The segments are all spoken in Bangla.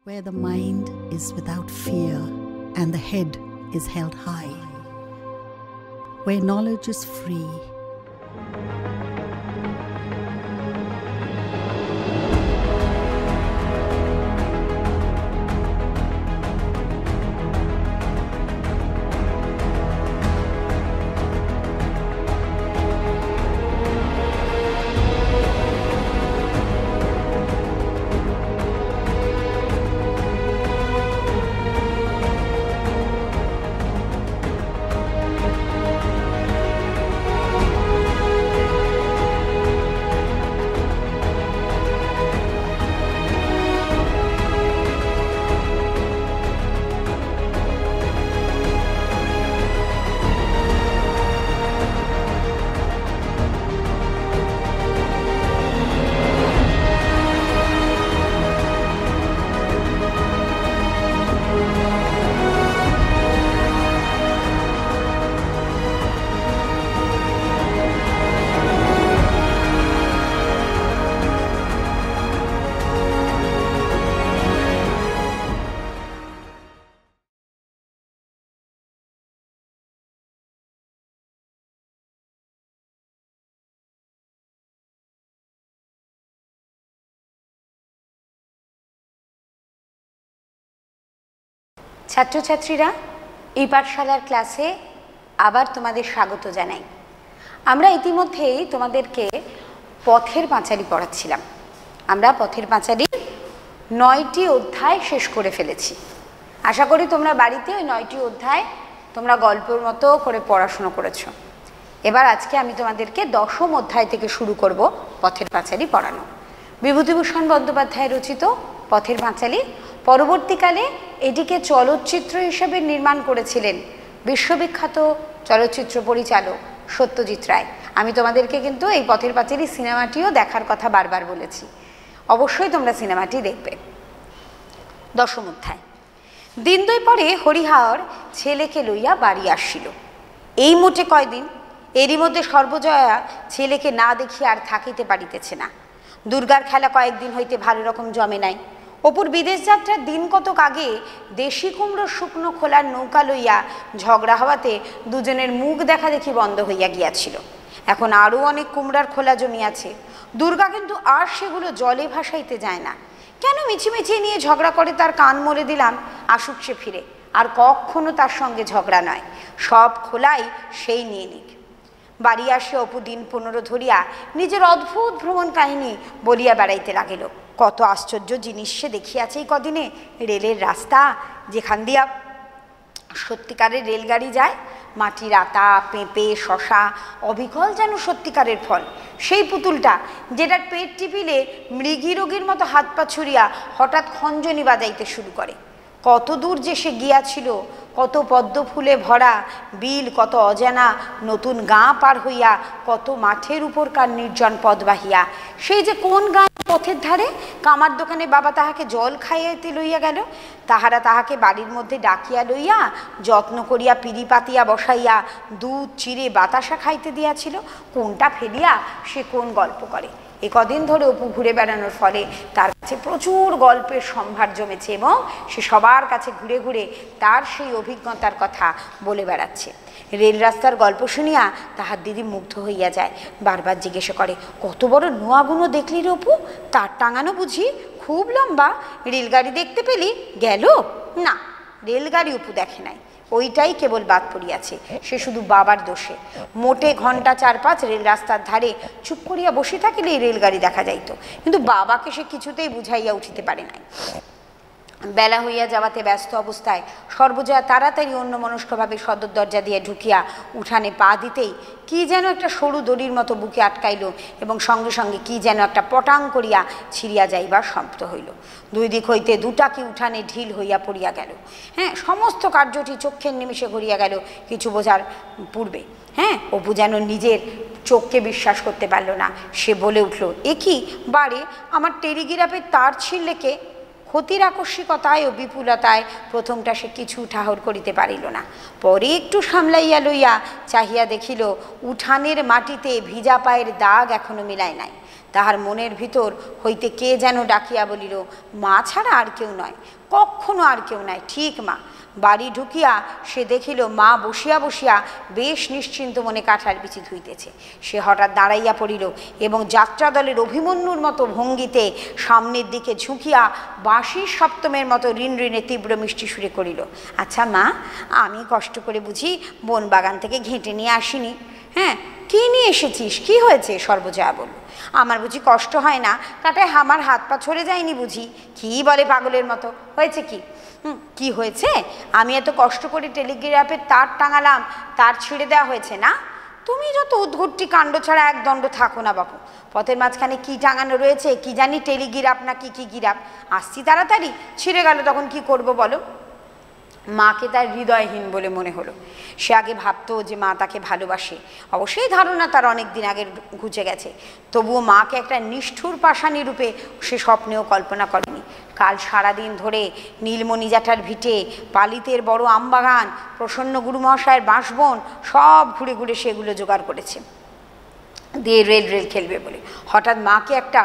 where the mind is without fear and the head is held high, where knowledge is free. ছাত্রছাত্রীরা এই পাঠশালার ক্লাসে আবার তোমাদের স্বাগত জানাই। আমরা ইতিমধ্যেই তোমাদেরকে পথের পাঁচালী পড়াচ্ছিলাম। আমরা পথের পাঁচালীর 9টি অধ্যায় শেষ করে ফেলেছি। আশা করি তোমরা বাড়িতে ওই 9টি অধ্যায় তোমরা গল্পের মতো করে পড়াশোনা করেছো। এবার আজকে আমি তোমাদেরকে 10ম অধ্যায় থেকে শুরু করব পথের পাঁচালী পড়ানো। বিভূতিভূষণ বন্দ্যোপাধ্যায় রচিত পথের পাঁচালী পরবর্তীকালে এটিকে চলচ্চিত্র হিসেবে নির্মাণ করেছিলেন বিশ্ববিখ্যাত চলচ্চিত্র পরিচালক সত্যজিৎ রায়। আমি তোমাদেরকে কিন্তু এই পথের পাঁচালী সিনেমাটিও দেখার কথা বারবার বলেছি। অবশ্যই তোমরা সিনেমাটি দেখবে। 10ম অধ্যায়। দিন 2 পরে হরিহর ছেলেকে লইয়া বাড়ি আসিল। এই মোটে কয়দিন, এরই মধ্যে সর্বজয়া ছেলেকে না দেখিয়া আর থাকিতে পারিতেছে না। দুর্গার খেলা কয়েকদিন হইতে ভালো রকম জমে নাই। অপুর বিদেশ যাত্রার দিন কতক আগে দেশি কুমড়ো শুকনো খোলার নৌকা লইয়া ঝগড়া হওয়াতে দুজনের মুখ দেখা দেখি বন্ধ হইয়া গিয়াছিল। এখন আরও অনেক কুমড়ার খোলা জমিয়াছে। দুর্গা কিন্তু আর সেগুলো জলে ভাসাইতে যায় না। কেন মিছিমিছিয়ে নিয়ে ঝগড়া করে তার কান মরে দিলাম, আসুক সে ফিরে, আর কখনো তার সঙ্গে ঝগড়া নয়, সব খোলাই সেই নিয়ে নিক। বাড়ি আসে অপু দিন 15 ধরিয়া নিজের অদ্ভুত ভ্রমণ কাহিনী বলিয়া বেড়াইতে লাগিল। কত আশ্চর্য জিনিস সে দেখিয়াছে এই কদিনে। রেলের রাস্তা, যেখান দিয়া সত্যিকারের রেলগাড়ি যায়, মাটির আতা, পেঁপে, শশা, অবিকল যেন সত্যিকারের ফল। সেই পুতুলটা যেটার পেট টিপিলে মৃগী রোগীর মতো হাত পা ছুড়িয়া হঠাৎ খঞ্জনি বাজাইতে শুরু করে। কত দূর যে সে গিয়াছিল, কত পদ্ম ফুলে ভরা বিল, কত অজানা নতুন গাঁ পার হইয়া, কত মাঠের উপরকার নির্জন পথ বাহিয়া। সেই যে কোন গাঁ পথের ধারে কামার দোকানে বাবা তাহাকে জল খাইয়াইতে লইয়া গেল, তাহারা তাহাকে বাড়ির মধ্যে ডাকিয়া লইয়া যত্ন করিয়া পিড়ি পাতিয়া বসাইয়া দুধ চিড়ে বাতাসা খাইতে দিয়াছিল। কোনটা ফেলিয়া সে কোন গল্প করে। এ কদিন ধরে অপু ঘুরে বেড়ানোর ফলে তার কাছে প্রচুর গল্পের সম্ভার জমেছে এবং সে সবার কাছে ঘুরে ঘুরে তার সেই অভিজ্ঞতার কথা বলে বেড়াচ্ছে। রেল রাস্তার গল্প শুনিয়া তাহার দিদি মুগ্ধ হইয়া যায়। বারবার জিজ্ঞাসা করে, কত বড় নোয়াগুনো দেখলি রে অপু? তার টাঙানো বুঝি খুব লম্বা? রেলগাড়ি দেখতে পেলি? গেল না, রেলগাড়ি অপু দেখে নাই, ওইটাই কেবল বাদ পড়িয়াছে। সে শুধু বাবার দোষে। মোটে ঘন্টা 4-5 রেল রাস্তার ধারে চুপ করিয়া বসে থাকিলে এই রেলগাড়ি দেখা যাইত, কিন্তু বাবাকে সে কিছুতেই বুঝাইয়া উঠিতে পারে নাই। বেলা হইয়া যাওয়াতে ব্যস্ত অবস্থায় সর্বজয়া তাড়াতাড়ি অন্যমনস্কভাবে সদর দরজা দিয়ে ঢুকিয়া উঠানে পা দিতেই কি যেন একটা সরু দড়ির মতো বুকে আটকাইল এবং সঙ্গে সঙ্গে কি যেন একটা পটাং করিয়া ছিড়িয়া যাইবার শব্দ হইল। 2 দিক হইতে দুটাকি উঠানে ঢিল হইয়া পড়িয়া গেল। সমস্ত কার্যটি চক্ষের নিমেষে ঘুরিয়া গেল কিছু বোঝার পূর্বে। অপু যেন নিজের চোখকে বিশ্বাস করতে পারল না। সে বলে উঠল, এ কি বারে, আমার টেলিগ্রাফের তার ছিঁড়লে কে? ক্ষতির আকস্মিকতায় ও বিপুলতায় প্রথমটা সে কিছু ঠাহর করিতে পারিল না। পরে একটু সামলাইয়া লইয়া চাহিয়া দেখিল উঠানের মাটিতে ভিজা পায়ের দাগ এখনো মিলায় নাই। তাহার মনের ভিতর হইতে কে যেন ডাকিয়া বলিল, মা ছাড়া আর কেউ নয়, কখনো আর কেউ নাই, ঠিক মা। বাড়ি ঢুকিয়া সে দেখিল মা বসিয়া বসিয়া বেশ নিশ্চিন্ত মনে কাঁঠাল বিচি ধুইতেছে। সে হঠাৎ দাঁড়াইয়া পড়িল এবং যাত্রা দলের অভিমন্যুর মতো ভঙ্গিতে সামনের দিকে ঝুঁকিয়া বাঁশির সপ্তমের মতো ঋণ ঋণে তীব্র মিষ্টি সুরে করিল, আচ্ছা মা, আমি কষ্ট করে বুঝি বন বাগান থেকে ঘেঁটে নিয়ে আসিনি? হ্যাঁ, কী নিয়ে এসেছিস? কি হয়েছে? সর্বজয়া বলল, আমার বুঝি কষ্ট হয় না? কাটায় আমার হাত পা ছড়ে যায়নি বুঝি? কি বলে পাগলের মতো? হয়েছে কি? কি হয়েছে? আমি এত কষ্ট করে টেলিগ্রাফের তার টাঙালাম, তার ছিঁড়ে দেওয়া হয়েছে না? তুমি যত উদ্ঘট্টি কাণ্ড ছাড়া এক দণ্ড থাকো না বাপু। পথের মাঝখানে কি টাঙানো রয়েছে কি জানি, টেলিগ্রাফ না কি গিরাফ। আসছি তাড়াতাড়ি, ছিঁড়ে গেল তখন কি করব বলো? মাকে তার হৃদয়হীন বলে মনে হলো। সে আগে ভাবতো যে মা তাকে ভালোবাসে, অবশ্যই ধারণা তার অনেক দিন আগে ঘুচে গেছে, তবুও মাকে একটা নিষ্ঠুর পাষাণী রূপে সে স্বপ্নেও কল্পনা করেনি। কাল সারাদিন ধরে নীলমণি জ্যাঠার ভিটে, পালিতের বড় আমবাগান, প্রসন্ন গুরুমহাশয়ের বাঁশবন সব ঘুরে ঘুরে সেগুলো জোগাড় করেছে দিয়ে রেল খেলবে বলে। হঠাৎ মাকে একটা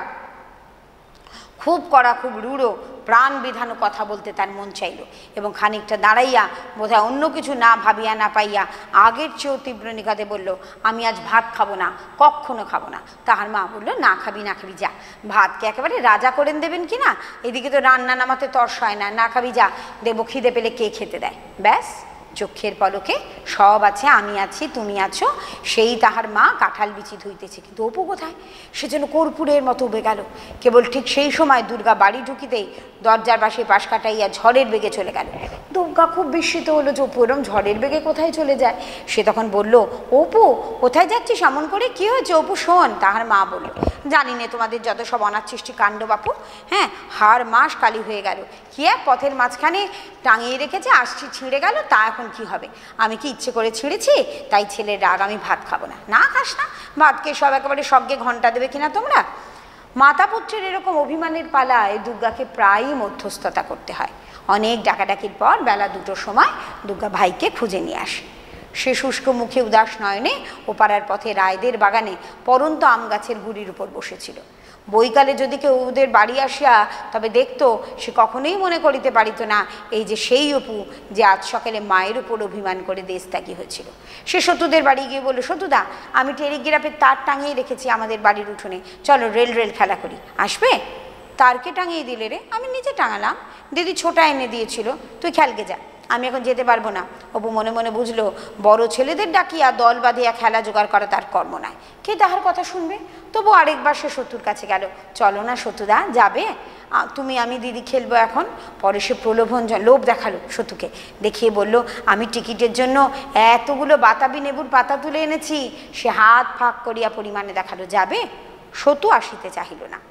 খুব কড়া, খুব রূঢ়, প্রাণ বিধানো কথা বলতে তার মন চাইল এবং খানিকটা দাঁড়াইয়া বোধহয় অন্য কিছু না ভাবিয়া না পাইয়া আগের চেয়েও তীব্র নিঘাতে বলল, আমি আজ ভাত খাবো না, কখনো খাবো না। তাহার মা বলল, না খাবি না খাবি যা, ভাতকে একেবারে রাজা করেন দেবেন কি না? এদিকে তো রান্না নামাতে তর্স হয় না, না খাবি যা, দেবো, খিদে পেলে কে খেতে দেয়? ব্যাস, চক্ষের পলকে সব আছে, আমি আছি, তুমি আছো। সেই তাহার মা কাঁঠাল বিচি ধুইতেছে, কিন্তু অপু কোথায়? সে যেন কর্পূরের মতো উবে গেল। কেবল ঠিক সেই সময় দুর্গা বাড়ি ঢুকিতেই দরজার পাশে পাশ কাটাইয়া ঝড়ের বেগে চলে গেল। দুর্গা খুব বিস্মিত হলো যে অপু এরম ঝড়ের বেগে কোথায় চলে যায়। সে তখন বলল, অপু কোথায় যাচ্ছিস এমন করে? কি হয়েছে অপু, শোন। তাহার মা বলল, জানি না তোমাদের যত সব অনাচ্ছিষ্টি কাণ্ড বাপু। হ্যাঁ, হাড় মাস কালি হয়ে গেল, কি এক পথের মাঝখানে টাঙিয়ে রেখেছে, আসছি ছিঁড়ে গেল, তা এখন কি হবে? আমি কি ইচ্ছে করে ছিঁড়েছি? তাই ছেলের রাগ, আমি ভাত খাবো না। না খাস না? ভাতকে সব একেবারে সঙ্গে ঘন্টা দেবে কিনা তোমরা? মাতা পুত্রের এরকম অভিমানের পালায় দুর্গাকে প্রায়ই মধ্যস্থতা করতে হয়। অনেক ডাকাডাকির পর বেলা 2টোর সময় দুর্গা ভাইকে খুঁজে নিয়ে আসে। সে শুষ্ক মুখে উদাস নয়নে ওপাড়ার পথে রায়দের বাগানে পরন্ত আম গাছের গুড়ির উপর বসেছিল। বৈকালে যদি কেউ ওদের বাড়ি আসিয়া তবে দেখত, সে কখনোই মনে করিতে পারিত না এই যে সেই অপু যে আজ সকালে মায়ের উপর অভিমান করে দেশত্যাগী হয়েছিল। সে সতুদের বাড়ি গিয়ে বলল, সতুদা, আমি টেলিগ্রাফের তার টাঙিয়ে রেখেছি আমাদের বাড়ির উঠোনে, চলো রেল খেলা করি, আসবে? তারকে টাঙিয়ে দিলে রে? আমি নিজে টাঙালাম, দিদি ছোটা এনে দিয়েছিল, তুই খেলকে যা, আমি এখন যেতে পারবো না। অপু মনে মনে বুঝলো, বড় ছেলেদের ডাকিয়া দল বাঁধিয়া খেলা জোগাড় করা তার কর্ম নয়। কে তাহার কথা শুনবে? তবু আরেকবার সে সতুর কাছে গেল, চলো না সতুদা, যাবে? তুমি আমি দিদি খেলবো এখন। পরে সে লোভ দেখালো সতুকে, দেখিয়ে বলল, আমি টিকিটের জন্য এতগুলো বাতাবি লেবুর পাতা তুলে এনেছি। সে হাত ফাঁক করিয়া পরিমাণে দেখালো, যাবে? সতু আসিতে চাহিল না।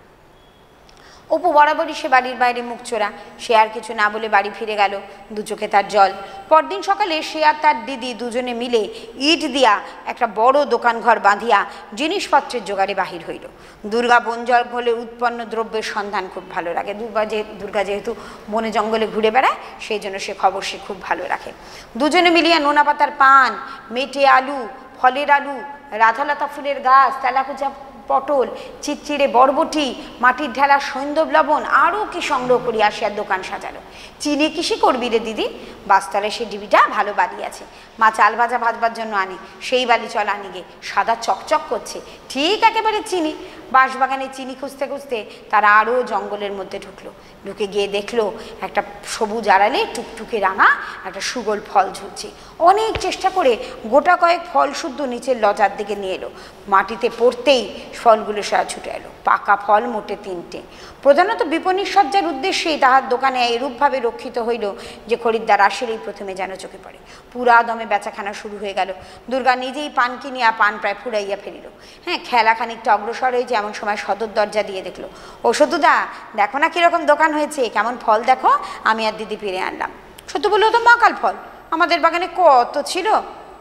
অপু বরাবরই সে বাড়ির বাইরে মুখ চোরা, সে আর কিছু না বলে বাড়ি ফিরে গেল, দু চোখে তার জল। পরদিন সকালে সে আর তার দিদি দুজনে মিলে ইট দিয়া একটা বড় দোকান ঘর বাঁধিয়া জিনিসপত্রের জোগাড়ে বাহির হইল। দুর্গা বন জঙ্গলে উৎপন্ন দ্রব্যের সন্ধান খুব ভালো রাখে। দুর্গা যেহেতু বনে জঙ্গলে ঘুরে বেড়ায়, সেই জন্য সে খবর সে খুব ভালো রাখে। দুজনে মিলিয়া নোনা পাতার পান, মেটে আলু, ফলের আলু, রাধালতা ফুলের গাছ, তেলাকুচা পটল, চিচিড়ে বরবটি, মাটির ঢেলা সৈন্দব লবণ আরও কি সংগ্রহ করি আসিয়া দোকান সাজালো। চিনি কিসে করবি রে দিদি? বাসতলায় সে ডিবিটা ভালো বালি আছে, মা চাল ভাজা ভাজবার জন্য আনে, সেই বালি চল আনি গে, সাদা চকচক করছে, ঠিক একেবারে চিনি। বাঁশবাগানে চিনি খুঁজতে খুঁজতে তারা আরও জঙ্গলের মধ্যে ঢুকে গিয়ে দেখলো একটা সবুজ আড়ালে টুকটুকে রাঙা একটা সুগোল ফল ঝুলছে। অনেক চেষ্টা করে গোটা কয়েক ফল শুদ্ধ নিচের লজার দিকে নিয়ে এলো। মাটিতে পড়তেই ফলগুলো সারা ছুটে এলো। পাকা ফল মোটে 3টে। প্রধানত বিপণী সজ্জার উদ্দেশ্যেই তাহার দোকানে এরূপভাবে রক্ষিত হইল যে খরিদ্দার আসলেই প্রথমে যেন চোখে পড়ে। পুরা দমে বেচাখানা শুরু হয়ে গেল। দুর্গা নিজেই পান কিনিয়া পান প্রায় ফুরাইয়া ফেলিল। হ্যাঁ, খেলা খানিকটা অগ্রসর হয়েছে এমন সময় সদর দরজা দিয়ে দেখলো, ও সতুদা, দেখো না কীরকম দোকান হয়েছে, কেমন ফল দেখো, আমি আর দিদি পেরে আনলাম। সতু বললো, তো মাকাল ফল, আমাদের বাগানে কত ছিল।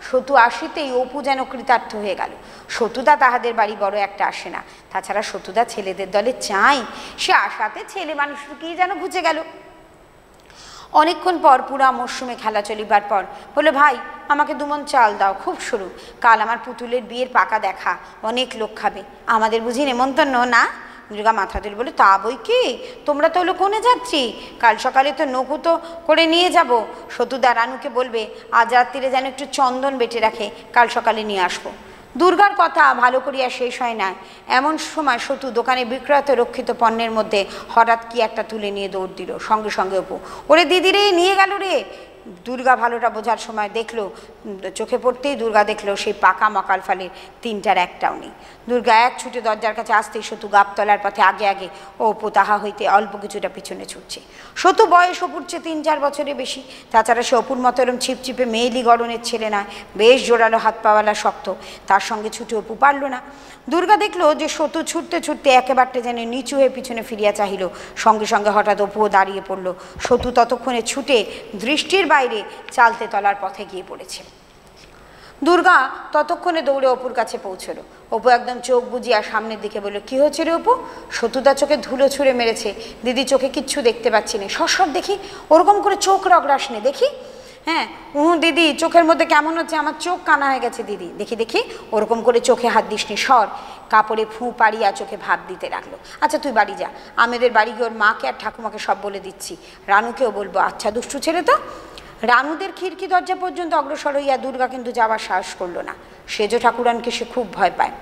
সতু আসিতেই অপু যেন কৃতার্থ হয়ে গেল। সতুদা তাহাদের বাড়ি বড় একটা আসে না, তাছাড়া সতুদা ছেলেদের দলে চাই, সে আশাতে ছেলে মানুষকেই যেন ঘুচে গেল। অনেকক্ষণ পর পুরা মরশুমে খেলা চলিবার পর বলে, ভাই আমাকে 2 মণ চাল দাও, খুব শুরু, কাল আমার পুতুলের বিয়ের পাকা দেখা, অনেক লোক খাবে, আমাদের বুঝি নেমন্তন্ন না? দুর্গা মাথা তুলে বলে, তা বই কি, তোমরা তো হলো কোনে যাচ্ছি, কাল সকালে তো নৌকো করে নিয়ে যাব। সতুদা রানুকে বলবে আজ রাত্রিরে যেন একটু চন্দন বেটে রাখে, কাল সকালে নিয়ে আসবো। দুর্গার কথা ভালো করিয়া শেষ হয় না, এমন সময় সতু দোকানে বিক্রয়ত রক্ষিত পণ্যের মধ্যে হঠাৎ কি একটা তুলে নিয়ে দৌড় দিল। সঙ্গে সঙ্গে অপু, ওরে দিদি রে, নিয়ে গেল রে। দুর্গা ভালোটা বোঝার সময় দেখলো, চোখে পড়তেই দুর্গা দেখলো সেই পাকা মকাল ফালের 3টার একটাও নেই। দুর্গা এক ছুটে দরজার কাছে আসতেই সতু গাবতলার পথে আগে আগে, ও অপু তাহা হইতে অল্প কিছুটা পিছনে ছুটছে। সতু বয়স অপুর চেয়ে 3-4 বছরের বেশি, তাছাড়া সে অপুর মতো এরম ছিপছিপে মেয়েলি গড়নের ছেলে নয়, বেশ জোরালো হাত পাওয়ালা শক্ত, তার সঙ্গে ছুটে অপু পারল না। দুর্গা দেখলো যে সতু ছুটতে ছুটতে একেবারে যেন নিচু হয়ে পিছনে ফিরিয়া চাহিল, সঙ্গে সঙ্গে হঠাৎ অপুও দাঁড়িয়ে পড়ল। সতু ততক্ষণে ছুটে দৃষ্টির বাইরে চালতে তলার পথে গিয়ে পড়েছে। দুর্গা ততক্ষণে দৌড়ে অপুর কাছে পৌঁছল। অপু একদম চোখ বুজিয়া সামনের দিকে বলল, কি হয়েছে রে অপু? সতুদা চোখে ধুলো ছুঁড়ে মেরেছে, দিদি চোখে কিচ্ছু দেখতে পাচ্ছি না। সর দেখি, ওরকম করে চোখ রগড়াস নে দেখি। হ্যাঁ, দিদি চোখের মধ্যে কেমন হচ্ছে, আমার চোখ কানা হয়ে গেছে দিদি, দেখি দেখি, ওরকম করে চোখে হাত দিসনি, সর। কাপড়ে ফু পাড়িয়া চোখে ভাব দিতে লাগলো। আচ্ছা তুই বাড়ি যা, আমাদের বাড়ি গিয়ে ওর মাকে আর ঠাকুমাকে সব বলে দিচ্ছি, রানুকেও বলবো। আচ্ছা দুষ্টু ছেলে তো। রানুদের খিড়কি দরজা পর্যন্ত অগ্রসর হইয়া দুর্গা কিন্তু যাওয়ার সাহস করল না, সেজ ঠাকুরানকে সে খুব ভয় পায়।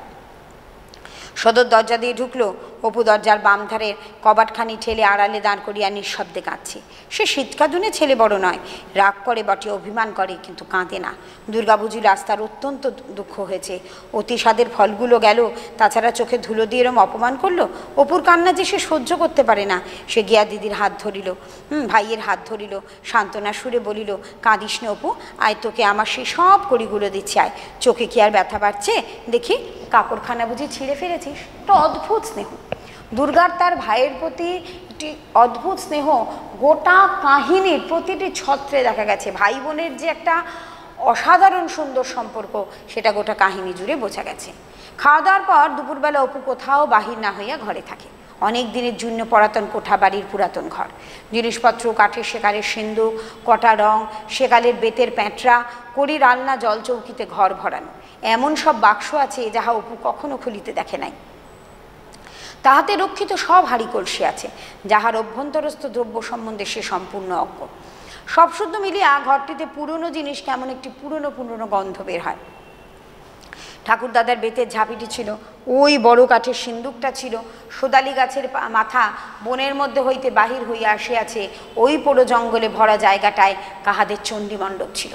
সদর দরজা দিয়ে ঢুকলো। অপু দরজার বাম ধারের কবাটখানি ঠেলে আড়ালে দাঁড় করিয়া নিঃশব্দে কাঁদছে। সে শীতকাদুনে ছেলে বড় নয়, রাগ করে বটে, অভিমান করে, কিন্তু কাঁদে না। দুর্গা বুঝি রাস্তার অত্যন্ত দুঃখ হয়েছে, অতি স্বাদের ফলগুলো গেল, তাছাড়া চোখে ধুলো দিয়ে এরম অপমান করলো। অপুর কান্না যে সে সহ্য করতে পারে না, সে গিয়া দিদির হাত ধরিল, ভাইয়ের হাত ধরিল, সান্ত্বনা সুরে বলিল, কাঁদিস নে অপু, আয় তোকে আমার সেই সব কড়িগুলো দিচ্ছি, আয়। চোখে কি আর ব্যথা বাড়ছে দেখি, কাপড়খানা বুঝি ছিঁড়ে ফেলেছিস? তো অদ্ভুত স্নেহ দুর্গার তার ভাইয়ের প্রতি, একটি অদ্ভুত স্নেহ গোটা কাহিনীর প্রতিটি ছত্রে দেখা গেছে। ভাই বোনের যে একটা অসাধারণ সুন্দর সম্পর্ক, সেটা গোটা কাহিনী জুড়ে বোঝা গেছে। খাওয়া দাওয়ার পর দুপুরবেলা অপু কোথাও বাহির না হইয়া ঘরে থাকে। অনেক দিনের জন্য পুরাতন কোঠা বাড়ির পুরাতন ঘর, জিনিসপত্র কাঠের সেকালের সিন্দুক, কটা রং, সেকালের বেতের প্যাঁটরা, কড়ির আলনা, জলচৌকিতে ঘর ভরানো। এমন সব বাক্স আছে যাহা অপু কখনো খুলিতে দেখে নাই। তাহাতে রক্ষিত সব হাঁড়ি কলসি আছে, যাহার অভ্যন্তরস্থ দ্রব্য সম্বন্ধে সে সম্পূর্ণ অজ্ঞ। সব শুদ্ধ মিলিয়া ঘরটিতে পুরনো জিনিস কেমন একটি পুরনো পুরনো গন্ধ বের হয়। ঠাকুরদাদার বেতের ঝাঁপিটি ছিল, ওই বড় কাঠের সিন্দুকটা ছিল, সোদালি গাছের মাথা বনের মধ্যে হইতে বাহির হইয়া আসিয়াছে, ওই পোড়ো জঙ্গলে ভরা জায়গাটায় কাহাদের চণ্ডীমণ্ডপ ছিল।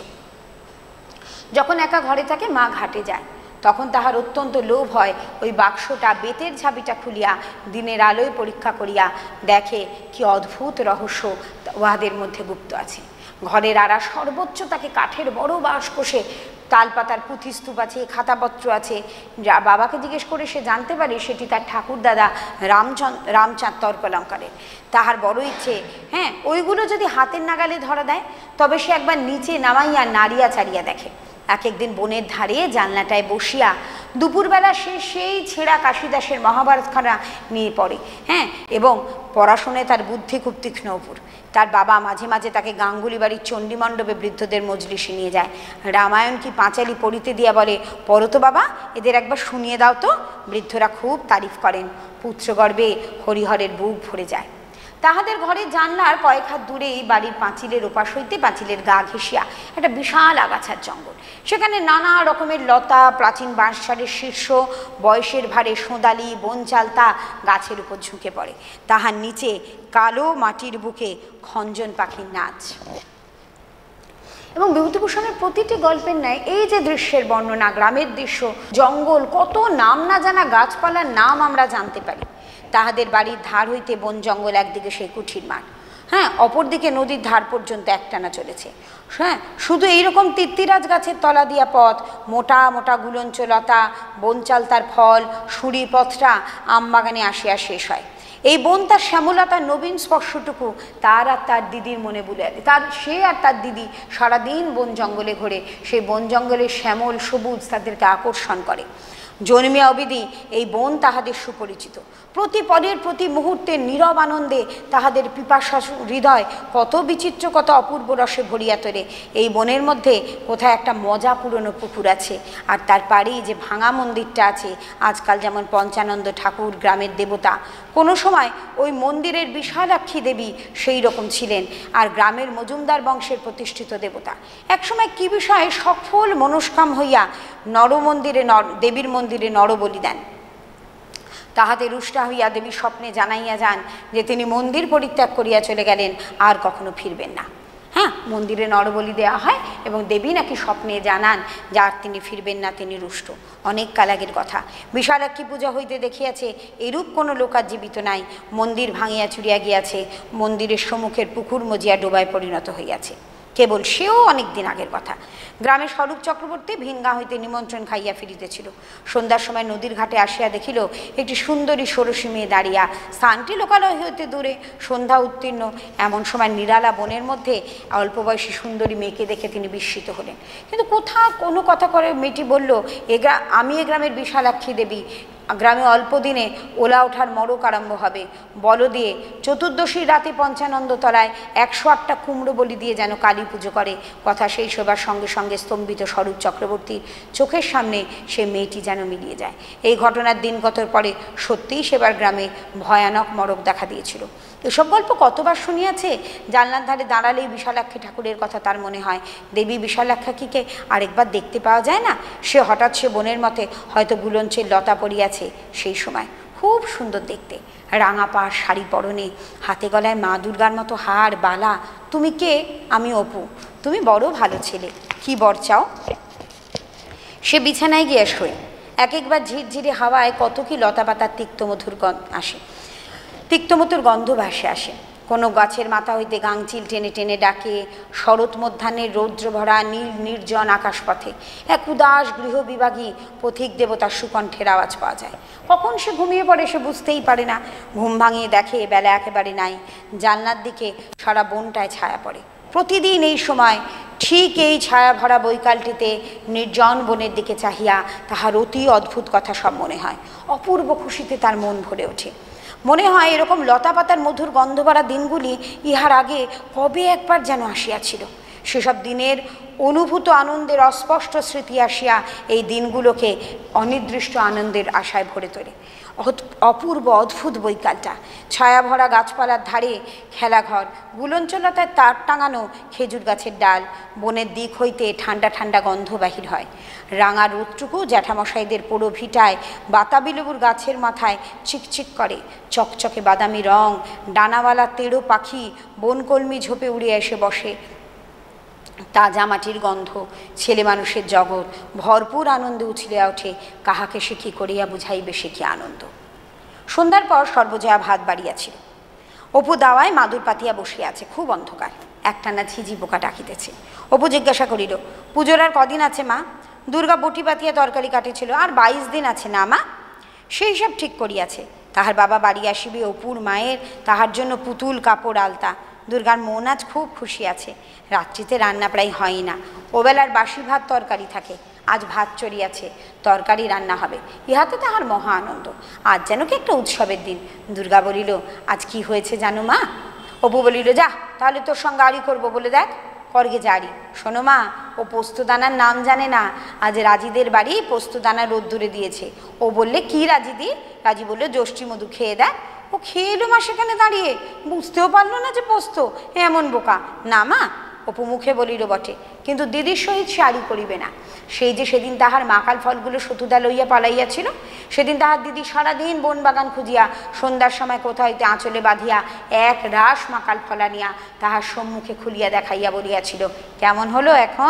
যখন একা ঘরে থাকে, মা ঘাটে যায়, তখন তাহার অত্যন্ত লোভ হয় ওই বাক্সটা, বেতের ঝাঁপিটা খুলিয়া দিনের আলোয় পরীক্ষা করিয়া দেখে কি অদ্ভুত রহস্য উহাদের মধ্যে গুপ্ত আছে। ঘরের আড়া সর্বোচ্চ তাকে কাঠের বড় বাঁশ কষে, তালপাতার পুঁথিস্তূপ আছে, খাতাপত্র আছে। যা বাবাকে জিজ্ঞেস করে সে জানতে পারে সেটি তার ঠাকুরদাদা রামচাঁদ তর্কলঙ্কারের। তাহার বড় ইচ্ছে, ওইগুলো যদি হাতের নাগালে ধরা দেয়, তবে সে একবার নিচে নামাইয়া নাড়িয়া চাড়িয়া দেখে। এক একদিন বনের ধারে জানলাটায় বসিয়া দুপুরবেলা সে সেই ছেঁড়া কাশিদাসের মহাভারতখানা নিয়ে পড়ে, এবং পড়াশোনায় তার বুদ্ধি খুব তীক্ষ্ণ অপুর। তার বাবা মাঝে মাঝে তাকে গাঙ্গুলি বাড়ির চণ্ডীমণ্ডপে বৃদ্ধদের মজলিসে নিয়ে যায়। রামায়ণ কি পাঁচালি পড়িতে দিয়া বলে, পড়ো তো বাবা, এদের একবার শুনিয়ে দাও তো। বৃদ্ধরা খুব তারিফ করেন, পুত্রগর্বে হরিহরের বুক ভরে যায়। তাহাদের ঘরের জানলার কয়েক হাত দূরেই বাড়ির পাঁচিলের ওপাশ হইতে পাঁচিলের গা ঘেঁষিয়া একটা বিশাল আগাছার জঙ্গল। সেখানে নানা রকমের লতা, প্রাচীন বাঁশঝাড়ের শীর্ষ, বয়সের ভারে সোঁদালি বনচালতা গাছের উপর ঝুঁকে পড়ে। তাহার নিচে কালো মাটির বুকে খঞ্জন পাখির নাচ। এবং বিভূতিভূষণের প্রতিটি গল্পের ন্যায় এই যে দৃশ্যের বর্ণনা, গ্রামের দৃশ্য, জঙ্গল, কত নাম না জানা গাছপালার নাম আমরা জানতে পারি। তাহাদের বাড়ির ধার হইতে বন জঙ্গল, একদিকে সেই কুঠির মাঠ, অপরদিকে নদীর ধার পর্যন্ত একটানা চলেছে। শুধু এইরকম তিত্তিরাজ গাছের তলা দিয়া পথ, মোটা মোটা গুলঞ্চ লতা, বনচালতার ফল, সুরি পথটা আমবাগানে আসিয়া শেষ হয়। এই বন তার শ্যামলতার নবীন স্পর্শটুকু তার আর তার দিদির মনে বুলে সে আর তার দিদি সারাদিন বন জঙ্গলে ঘোরে, সেই বন জঙ্গলের শ্যামল সবুজ তাদেরকে আকর্ষণ করে। জন্মিয়া অবধি এই বন তাহাদের সুপরিচিত। প্রতি পরের প্রতি মুহূর্তের নীরব আনন্দে তাহাদের পিপাসা হৃদয় কত বিচিত্র কত অপূর্ব রসে ভরিয়া তোলে। এই বনের মধ্যে কোথায় একটা মজা পুরনো পুকুর আছে, আর তার পাড়েই যে ভাঙা মন্দিরটা আছে, আজকাল যেমন পঞ্চানন্দ ঠাকুর গ্রামের দেবতা, কোনো সময় ওই মন্দিরের বিশালাক্ষী দেবী সেই রকম ছিলেন, আর গ্রামের মজুমদার বংশের প্রতিষ্ঠিত দেবতা। একসময় কি বিষয়ে সফল মনস্কাম হইয়া দেবীর মন্দিরে নরবলি দেন। তাহাতে রুষ্ট হইয়া দেবী স্বপ্নে জানাইয়া যান যে তিনি মন্দির পরিত্যাগ করিয়া চলে গেলেন, আর কখনো ফিরবেন না। হ্যাঁ, মন্দিরে নরবলি দেওয়া হয় এবং দেবী নাকি স্বপ্নে জানান যে আর তিনি ফিরবেন না, তিনি রুষ্ট। অনেক কাল আগের কথা। বিশালাক্ষী পূজা হইতে দেখিয়াছে এরূপ কোনো লোক আর জীবিত নাই। মন্দির ভাঙিয়া চুরিয়া গিয়াছে, মন্দিরের সম্মুখের পুকুর মজিয়া ডোবায় পরিণত হইয়াছে। কেবল সেও অনেক দিন আগের কথা। গ্রামে স্বরূপ চক্রবর্তী ভিনগা হইতে নিমন্ত্রণ খাইয়া ফিরিতেছিল। সন্ধ্যার সময় নদীর ঘাটে আসিয়া দেখিল একটি সুন্দরী ষোড়শী মেয়ে দাঁড়িয়া। স্থানটি লোকালয় হইতে দূরে, সন্ধ্যা উত্তীর্ণ। এমন সময় নিরালা বনের মধ্যে অল্প বয়সী সুন্দরী মেয়েকে দেখে তিনি বিস্মিত হলেন। কিন্তু কোথাও কোনো কথা করে মেয়েটি বলল, আমি এ গ্রামের বিশালাক্ষী দেবী। গ্রামে অল্প দিনে ওলা ওঠার মড়ক আরম্ভ হবে। বল দিয়ে চতুর্দশীর রাতে পঞ্চানন্দ তলায় 108টা কুমড়ো বলি দিয়ে যেন কালী পুজো করে। কথা সেই সবার সঙ্গে সঙ্গে স্তম্ভিত স্বরূপ চক্রবর্তীর চোখের সামনে সে মেয়েটি যেন মিলিয়ে যায়। এই ঘটনার দিন কতর পরে সত্যিই সেবার গ্রামে ভয়ানক মড়ক দেখা দিয়েছিল। এসব গল্প কতবার শুনিয়াছে। জানলার ধারে দাঁড়ালেই বিশালাক্ষী ঠাকুরের কথা তার মনে হয়। দেবী বিশালাক্ষীকে আরেকবার দেখতে পাওয়া যায় না? সে হঠাৎ সে বনের মতে হয়তো গুলঞ্চের লতা পড়িয়াছে। সেই সময় খুব সুন্দর দেখতে, রাঙা পাড় শাড়ি পরনে, হাতে গলায় মা দুর্গার মতো হার বালা। তুমি কে? আমি অপু। তুমি বড় ভালো ছেলে, কি বর চাও? সে বিছানায় গিয়ে শোয়। একবার ঝিরঝিরে হাওয়ায় কত কি লতা পাতার তিক্তমধুর গন্ধ ভাসে আসে। কোনো গাছের মাথা হইতে গাংচিল টেনে টেনে ডাকে। শরৎ মধ্যাহ্নের রৌদ্র ভরা নীল নির্জন আকাশপথে এক উদাস গৃহবিভাগী পথিক দেবতার সুকণ্ঠের আওয়াজ পাওয়া যায়। কখন সে ঘুমিয়ে পড়ে সে বুঝতেই পারে না। ঘুম ভাঙিয়ে দেখে বেলা একেবারে নাই। জানলার দিকে সারা বনটায় ছায়া পড়ে। প্রতিদিন এই সময় ঠিক এই ছায়া ভরা বৈকালটিতে নির্জন বনের দিকে চাহিয়া তাহার অতি অদ্ভুত কথা সব মনে হয়। অপূর্ব খুশিতে তার মন ভরে ওঠে। মনে হয় এরকম লতা পাতার মধুর গন্ধ ভরা দিনগুলি ইহার আগে কবে একবার যেন আসিয়াছিল। সেসব দিনের অনুভূত আনন্দের অস্পষ্ট স্মৃতি আসিয়া এই দিনগুলোকে অনির্দিষ্ট আনন্দের আশায় ভরে তোলে। অপূর্ব অদ্ভুত বৈকালটা, ছায়া ভরা গাছপালার ধারে খেলাঘর, গুলঞ্চলতায় তার টাঙানো খেজুর গাছের ডাল, বনের দিক হইতে ঠান্ডা ঠান্ডা গন্ধ বাহির হয়। রাঙা রোদটুকু জ্যাঠামশাইদের পোড়ো ভিটায় বাতাবি লেবুর গাছের মাথায় চিকচিক করে। চকচকে বাদামি রং, ডানাওয়ালা তেড়ো পাখি বনকলমি ঝোপে উড়ে এসে বসে। তাজা মাটির গন্ধ, ছেলে মানুষের জগৎ ভরপুর আনন্দে উছলিয়া ওঠে। কাহাকে সে কি করিয়া বুঝাইবে সে কি আনন্দ। সন্ধ্যার পর সর্বজয়া ভাত বাড়িয়াছিল। অপু দাওয়ায় মাদুর পাতিয়া বসিয়া আছে। খুব অন্ধকার, একটানা ঝিঝি পোকা ডাকিতেছে। অপু জিজ্ঞাসা করিল, পুজোর আর কদিন আছে মা? দুর্গা বটি পাতিয়া তরকারি কাটিছিল। আর 22 দিন আছে না মা? সেই সব ঠিক করিয়াছে। তাহার বাবা বাড়ি আসিবে। অপুর মায়ের তাহার জন্য পুতুল কাপড় আলতা। দুর্গার মন আজ খুব খুশি আছে। রাত্রিতে রান্না প্রায় হয় না। ওবেলার বাসি ভাত তরকারি থাকে। আজ ভাত চড়িয়াছে, তরকারি রান্না হবে। ইহাতে তাহার মহা আনন্দ। আজ যেন কি একটা উৎসবের দিন। দুর্গা বলিল, আজ কি হয়েছে জানো মা? অপু বলিল, যা তাহলে তোর সঙ্গে আড়ি করবো বলে দেখ। করগে জারি। শোনো মা, ও পোস্তদানার নাম জানে না। আজ রাজিদের বাড়ি পোস্তদানা রোদ্দুরে দিয়েছে। ও বললে, কি রাজিদি? রাজি বললো, যষ্টি মধু খেয়ে দেখ। ও খেয়ে এলো মা সেখানে দাঁড়িয়ে, বুঝতেও পারলো না যে পোস্ত। এমন বোকা না মা। অপু মুখে বলিল বটে, কিন্তু দিদির সহিত সে আড়ি করিবে না। সেই যে সেদিন তাহার মাকাল ফলগুলো সতুদা লইয়া পালাইয়াছিল, সেদিন তাহার দিদি সারাদিন বন বাগান খুঁজিয়া সন্ধ্যার সময় কোথা হইতে আঁচলে বাঁধিয়া এক রাস মাকাল ফল আনিয়া তাহার সম্মুখে খুলিয়া দেখাইয়া বলিয়াছিল, কেমন হলো এখন?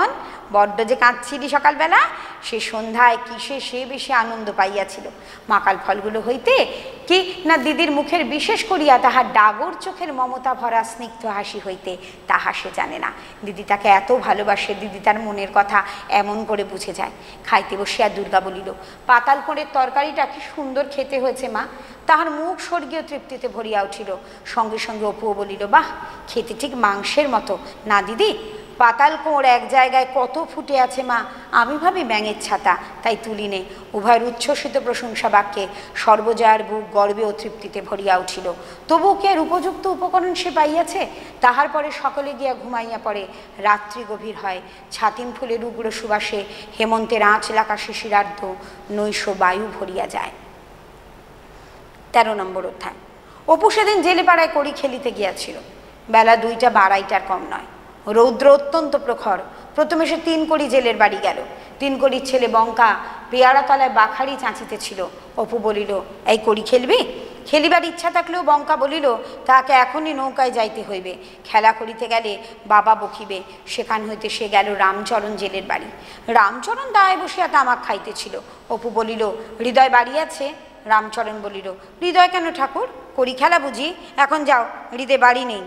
বড্ড যে কাঁদছিলি সকালবেলা, সে সন্ধ্যায় কিসে সে বেশি আনন্দ পাইয়াছিল। মাকাল ফলগুলো হইতে কি না দিদির মুখের বিশেষ করিয়া তাহার ডাগর চোখের মমতা ভরা স্নিগ্ধ হাসি হইতে, তাহা সে জানে না। দিদি তাকে এত ভালোবাসে, দিদি তার মনের কথা এমন করে বুঝে যায়। খাইতে বসিয়া দুর্গা বলিল, পাতাল কোঁড়ের তরকারিটা কি সুন্দর খেতে হয়েছে মা। তাহার মুখ স্বর্গীয় তৃপ্তিতে ভরিয়া উঠিল। সঙ্গে সঙ্গে অপুও বলিল, বাহ, খেতে ঠিক মাংসের মতো না দিদি। পাতাল কোঁড় এক জায়গায় কত ফুটে আছে মা, আমি ভাবি ব্যাঙের ছাতা, তাই তুলি নে। উভয়ের উচ্ছ্বসিত প্রশংসা বাক্যে সর্বজয়ার বুক গর্বে ও তৃপ্তিতে ভরিয়া উঠিল। তবুও কি আর উপযুক্ত উপকরণ সে পাইয়াছে? তাহার পরে সকলে গিয়া ঘুমাইয়া পড়ে। রাত্রি গভীর হয়। ছাতিম ফুলের উগ্র সুবাসে হেমন্তের আঁচলাকা শিশিরার্ধ নৈশ বায়ু ভরিয়া যায়। 13 নম্বর অধ্যায়। অপু সেদিন জেলেপাড়ায় কড়ি খেলিতে গিয়াছিল। বেলা 2টা বা 2:30 কম নয়। রৌদ্র অত্যন্ত প্রখর। প্রথমে সে 3 কড়ি জেলের বাড়ি গেল। 3 কড়ির ছেলে বঙ্কা পেয়ারা তলায় বাখারি চাঁচিতেছিল। অপু বলিল, এই কড়ি খেলবি? খেলিবার ইচ্ছা থাকলেও বঙ্কা বলিল, তাকে এখনই নৌকায় যাইতে হইবে, খেলা করিতে গেলে বাবা বকিবে। সেখান হইতে সে গেল রামচরণ জেলের বাড়ি। রামচরণ দায়ে বসিয়া তামাক খাইতেছিল। অপু বলিল, হৃদয় বাড়ি আছে? রামচরণ বলিল, হৃদয় কেন ঠাকুর? কড়ি খেলা বুঝি? এখন যাও, হৃদয় বাড়ি নেই।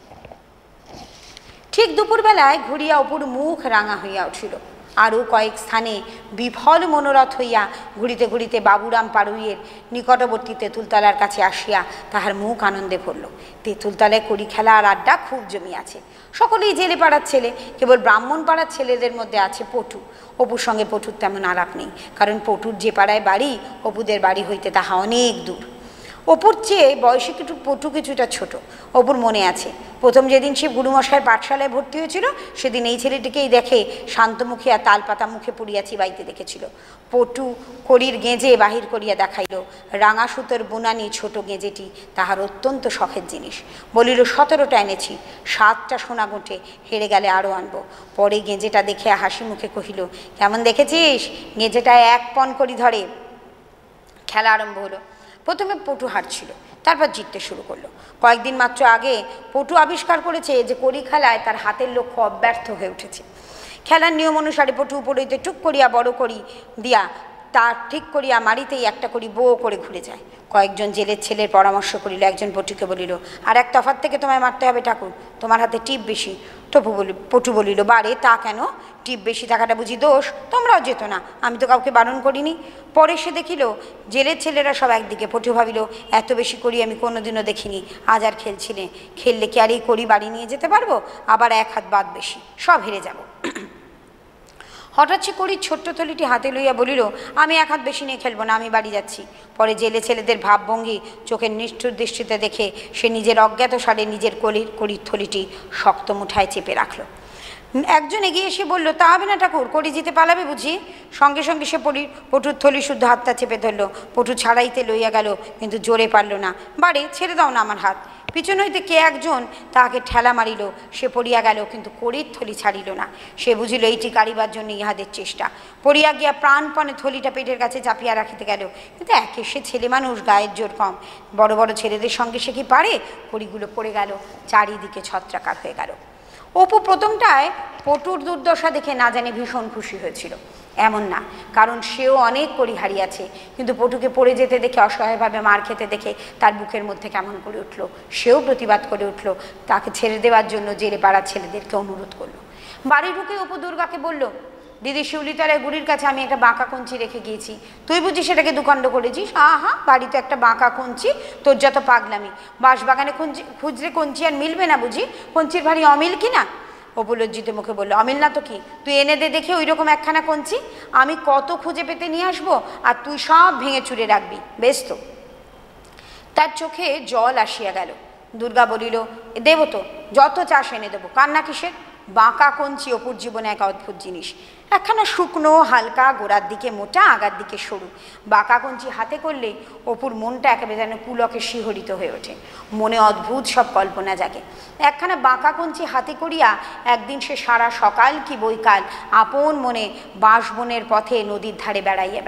ঠিক দুপুরবেলায় ঘুরিয়া অপুর মুখ রাঙা হইয়া উঠিল। আরও কয়েক স্থানে বিফল মনোরথ হইয়া ঘুরিতে ঘুরিতে বাবুরাম পাড়ুইয়ের নিকটবর্তী তেঁতুলতলার কাছে আসিয়া তাহার মুখ আনন্দে ভরল। তেঁতুলতলায় কড়ি খেলা আর আড্ডা খুব জমিয়াছে। সকলেই জেলে পাড়ার ছেলে, কেবল ব্রাহ্মণ পাড়ার ছেলেদের মধ্যে আছে পটু। অপুর সঙ্গে পটুর তেমন আলাপ নেই, কারণ পটুর যে পাড়ায় বাড়ি, অপুদের বাড়ি হইতে তাহা অনেক দূর। অপুর চেয়ে বয়সে পটু কিছুটা ছোট। অপুর মনে আছে, প্রথম যেদিন সে গুরুমশায়ের পাঠশালায় ভর্তি হয়েছিল, সেদিন এই ছেলেটিকেই দেখে শান্তমুখী আর তালপাতা মুখে পুড়িয়া চিবাইতে দেখেছিল। পটু কড়ির গেঁজে বাহির করিয়া দেখাইল। রাঙা সুতোর বুনানি ছোট গেঁজেটি তাহার অত্যন্ত শখের জিনিস। বলিল, 17টা এনেছি, 7টা সোনা গোঁটে, হেরে গেলে আরও আনবো। পরে গেঁজেটা দেখে হাসি মুখে কহিল, কেমন দেখেছিস? গেঁজেটা 1 পণ করি ধরে। খেলা আরম্ভ হলো। প্রথমে পটু হারছিল, তারপর জিততে শুরু করলো। কয়েকদিন মাত্র আগে পটু আবিষ্কার করেছে যে কড়ি খেলায় তার হাতের লক্ষ্য অব্যর্থ হয়ে উঠেছে। খেলার নিয়ম অনুসারে পটু উপরে টুক করিয়া বড় করি দিয়া তার ঠিক করিয়া মারিতেই একটা করি বো করে ঘুরে যায়। কয়েকজন জেলের ছেলের পরামর্শ করিল। একজন পটুকে বলিল, আর এক তফাৎ থেকে তোমায় মারতে হবে ঠাকুর, তোমার হাতে টিপ বেশি। পটু বলিল, বারে তা কেন? টিপ বেশি থাকাটা বুঝি দোষ? তোমরাও যেত না, আমি তো কাউকে বারণ করিনি। পরে সে দেখিল জেলের ছেলেরা সব একদিকে। পটু ভাবিল, এত বেশি করি আমি কোনোদিনও দেখিনি, আজ আর খেলছিলে। খেললে কি আর এই কড়ি বাড়ি নিয়ে যেতে পারবো? আবার 1 হাত বাদ বেশি, সব হেরে যাব। হঠাৎ সে কড়ির ছোট্ট থলিটি হাতে লইয়া বলিল, আমি 1 হাত বেশি নিয়ে খেলবো না, আমি বাড়ি যাচ্ছি। পরে জেলে ছেলেদের ভাবভঙ্গি চোখের নিষ্ঠুর দৃষ্টিতে দেখে সে নিজের অজ্ঞাত সারে নিজের কড়ির থলিটি শক্ত মুঠায় চেপে রাখল। একজন এগিয়ে এসে বলল, তা হবে না ঠাকুর, কড়ি জিতে পালাবে বুঝি? সঙ্গে সঙ্গে সে পটুর থলি শুদ্ধ হাতটা চেপে ধরল। পটু ছাড়াইতে লইয়া গেল, কিন্তু জোরে পারল না। বারে, ছেড়ে দাও না আমার হাত। পিছন হইতে কে একজন তাহাকে ঠেলা মারিল। সে পড়িয়া গেল, কিন্তু কড়ির থলি ছাড়িল না। সে বুঝিল এইটি কাড়িবার জন্য ইহাদের চেষ্টা। পড়িয়া গিয়া প্রাণপণে থলিটা পেটের কাছে চাপিয়া রাখিতে গেল, কিন্তু একে সে ছেলে মানুষ, গায়ের জোর কম। বড় বড় ছেলেদের সঙ্গে সে কি পারে? কড়িগুলো পড়ে গেল, চারিদিকে ছত্রাকার হয়ে গেল। অপু প্রথমটায় পটুর দুর্দশা দেখে না জানি ভীষণ খুশি হয়েছিল, এমন না, কারণ সেও অনেক কড়ি হারিয়েছে। কিন্তু পটুকে পড়ে যেতে দেখে, অসহায়ভাবে মার খেতে দেখে তার বুকের মধ্যে কেমন করে উঠল। সেও প্রতিবাদ করে উঠল, তাকে ছেড়ে দেওয়ার জন্য জেলে পাড়ার ছেলেদেরকে অনুরোধ করলো। বাড়ি ঢুকে অপু দুর্গাকে বলল, দিদি, শিউলিতলায় গুড়ির কাছে আমি একটা বাঁকা কঞ্চি রেখে গিয়েছি, তুই বুঝি সেটাকে দুখণ্ড করেছিস? আহা, বাড়িতে একটা বাঁকা কঞ্চি, তোর যত পাগলামি। বাঁশবাগানে খুঁজলে কঞ্চি আর মিলবে না বুঝি? কঞ্চির ভারী অমিল কিনা? অপু লজ্জিত মুখে বলল, অমিল না তো কি, তুই এনে দে দেখে ওই রকম একখানা কঞ্চি। আমি কত খুঁজে পেতে নিয়ে আসবো, আর তুই সব ভেঙে চুরে রাখবি, বেশ তো? তার চোখে জল আসিয়া গেল। দুর্গা বলিল, দেবো তো, যত চাষ এনে দেবো, কান্না কিসের? বাঁকা কঞ্চি অপুর জীবনে এক অদ্ভুত জিনিস। একখানা শুকনো, হালকা, গোড়ার দিকে মোটা, আগার দিকে সরু। বাঁকা কঞ্চি হাতে করলে অপুর মনটা একেবারে যেন পুলকে শিহরিত হয়ে ওঠে। মনে অদ্ভুত সব কল্পনা জাগে। একখানা বাঁকা কঞ্চি হাতে করিয়া একদিন সে সারা সকাল কি বৈকাল আপন মনে বাঁশবনের পথে নদীর ধারে বেড়াইয়া বেড়ায়।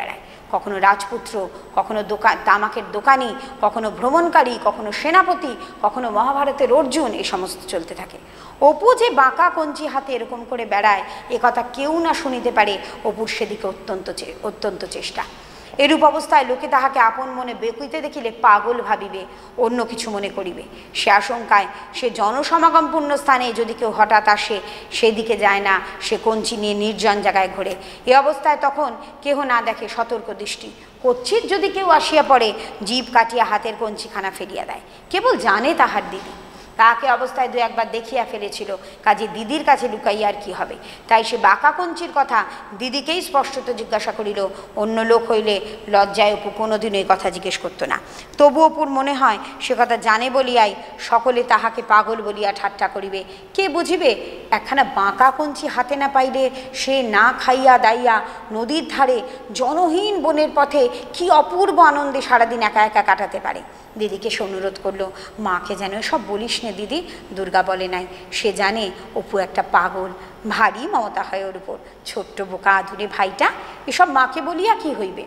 কখনো রাজপুত্র, কখনো তামাকের দোকানি, কখনো ভ্রমণকারী, কখনো সেনাপতি, কখনো মহাভারতের অর্জুন, এই সমস্ত চলতে থাকে। অপু যে বাঁকা কঞ্চি হাতে এরকম করে বেড়ায় এ কথা কেউ না শুনিতে পারে, অপুর সেদিকে অত্যন্ত চেষ্টা। এরূপ অবস্থায় লোকে তাহাকে আপন মনে বেকুইতে দেখিলে পাগল ভাবিবে, অন্য কিছু মনে করিবে। সে আশঙ্কায় সে জনসমাগমপূর্ণ স্থানে যদি কেউ হঠাৎ আসে সেদিকে যায় না, সে কঞ্চি নিয়ে নির্জন জায়গায় ঘোরে। এ অবস্থায় তখন কেহ না দেখে সতর্ক দৃষ্টি, কচ্ছিৎ যদি কেউ আসিয়া পড়ে জিভ কাটিয়া হাতের কঞ্চিখানা ফেলিয়া দেয়। কেবল জানে তাহার দিদি, তাকে অবস্থায় দু একবার দেখিয়া ফেলেছিল, কাজে দিদির কাছে লুকাইয়া আর কি হবে। তাই সে বাঁকা কঞ্চির কথা দিদিকেই স্পষ্টত জিজ্ঞাসা করিল। অন্য লোক হইলে লজ্জায় অপু কোনোদিনও এই কথা জিজ্ঞেস করতো না। তবু অপুর মনে হয় সে কথা জানে বলিয়াই সকলে তাহাকে পাগল বলিয়া ঠাট্টা করিবে। কে বুঝিবে একখানা বাঁকা কঞ্চি হাতে না পাইলে সে না খাইয়া দাইয়া নদীর ধারে জনহীন বনের পথে কি অপূর্ব আনন্দে সারাদিন একা একা কাটাতে পারে। দিদিকে সে অনুরোধ করলো, মাকে যেন সব বলিস নে দিদি। দুর্গা বলে নাই, সে জানে অপু একটা পাগল, ভারী মমতা হয় ওর উপর, ছোট্ট বোকা আধুরে ভাইটা, এসব মাকে বলিয়া কি হইবে।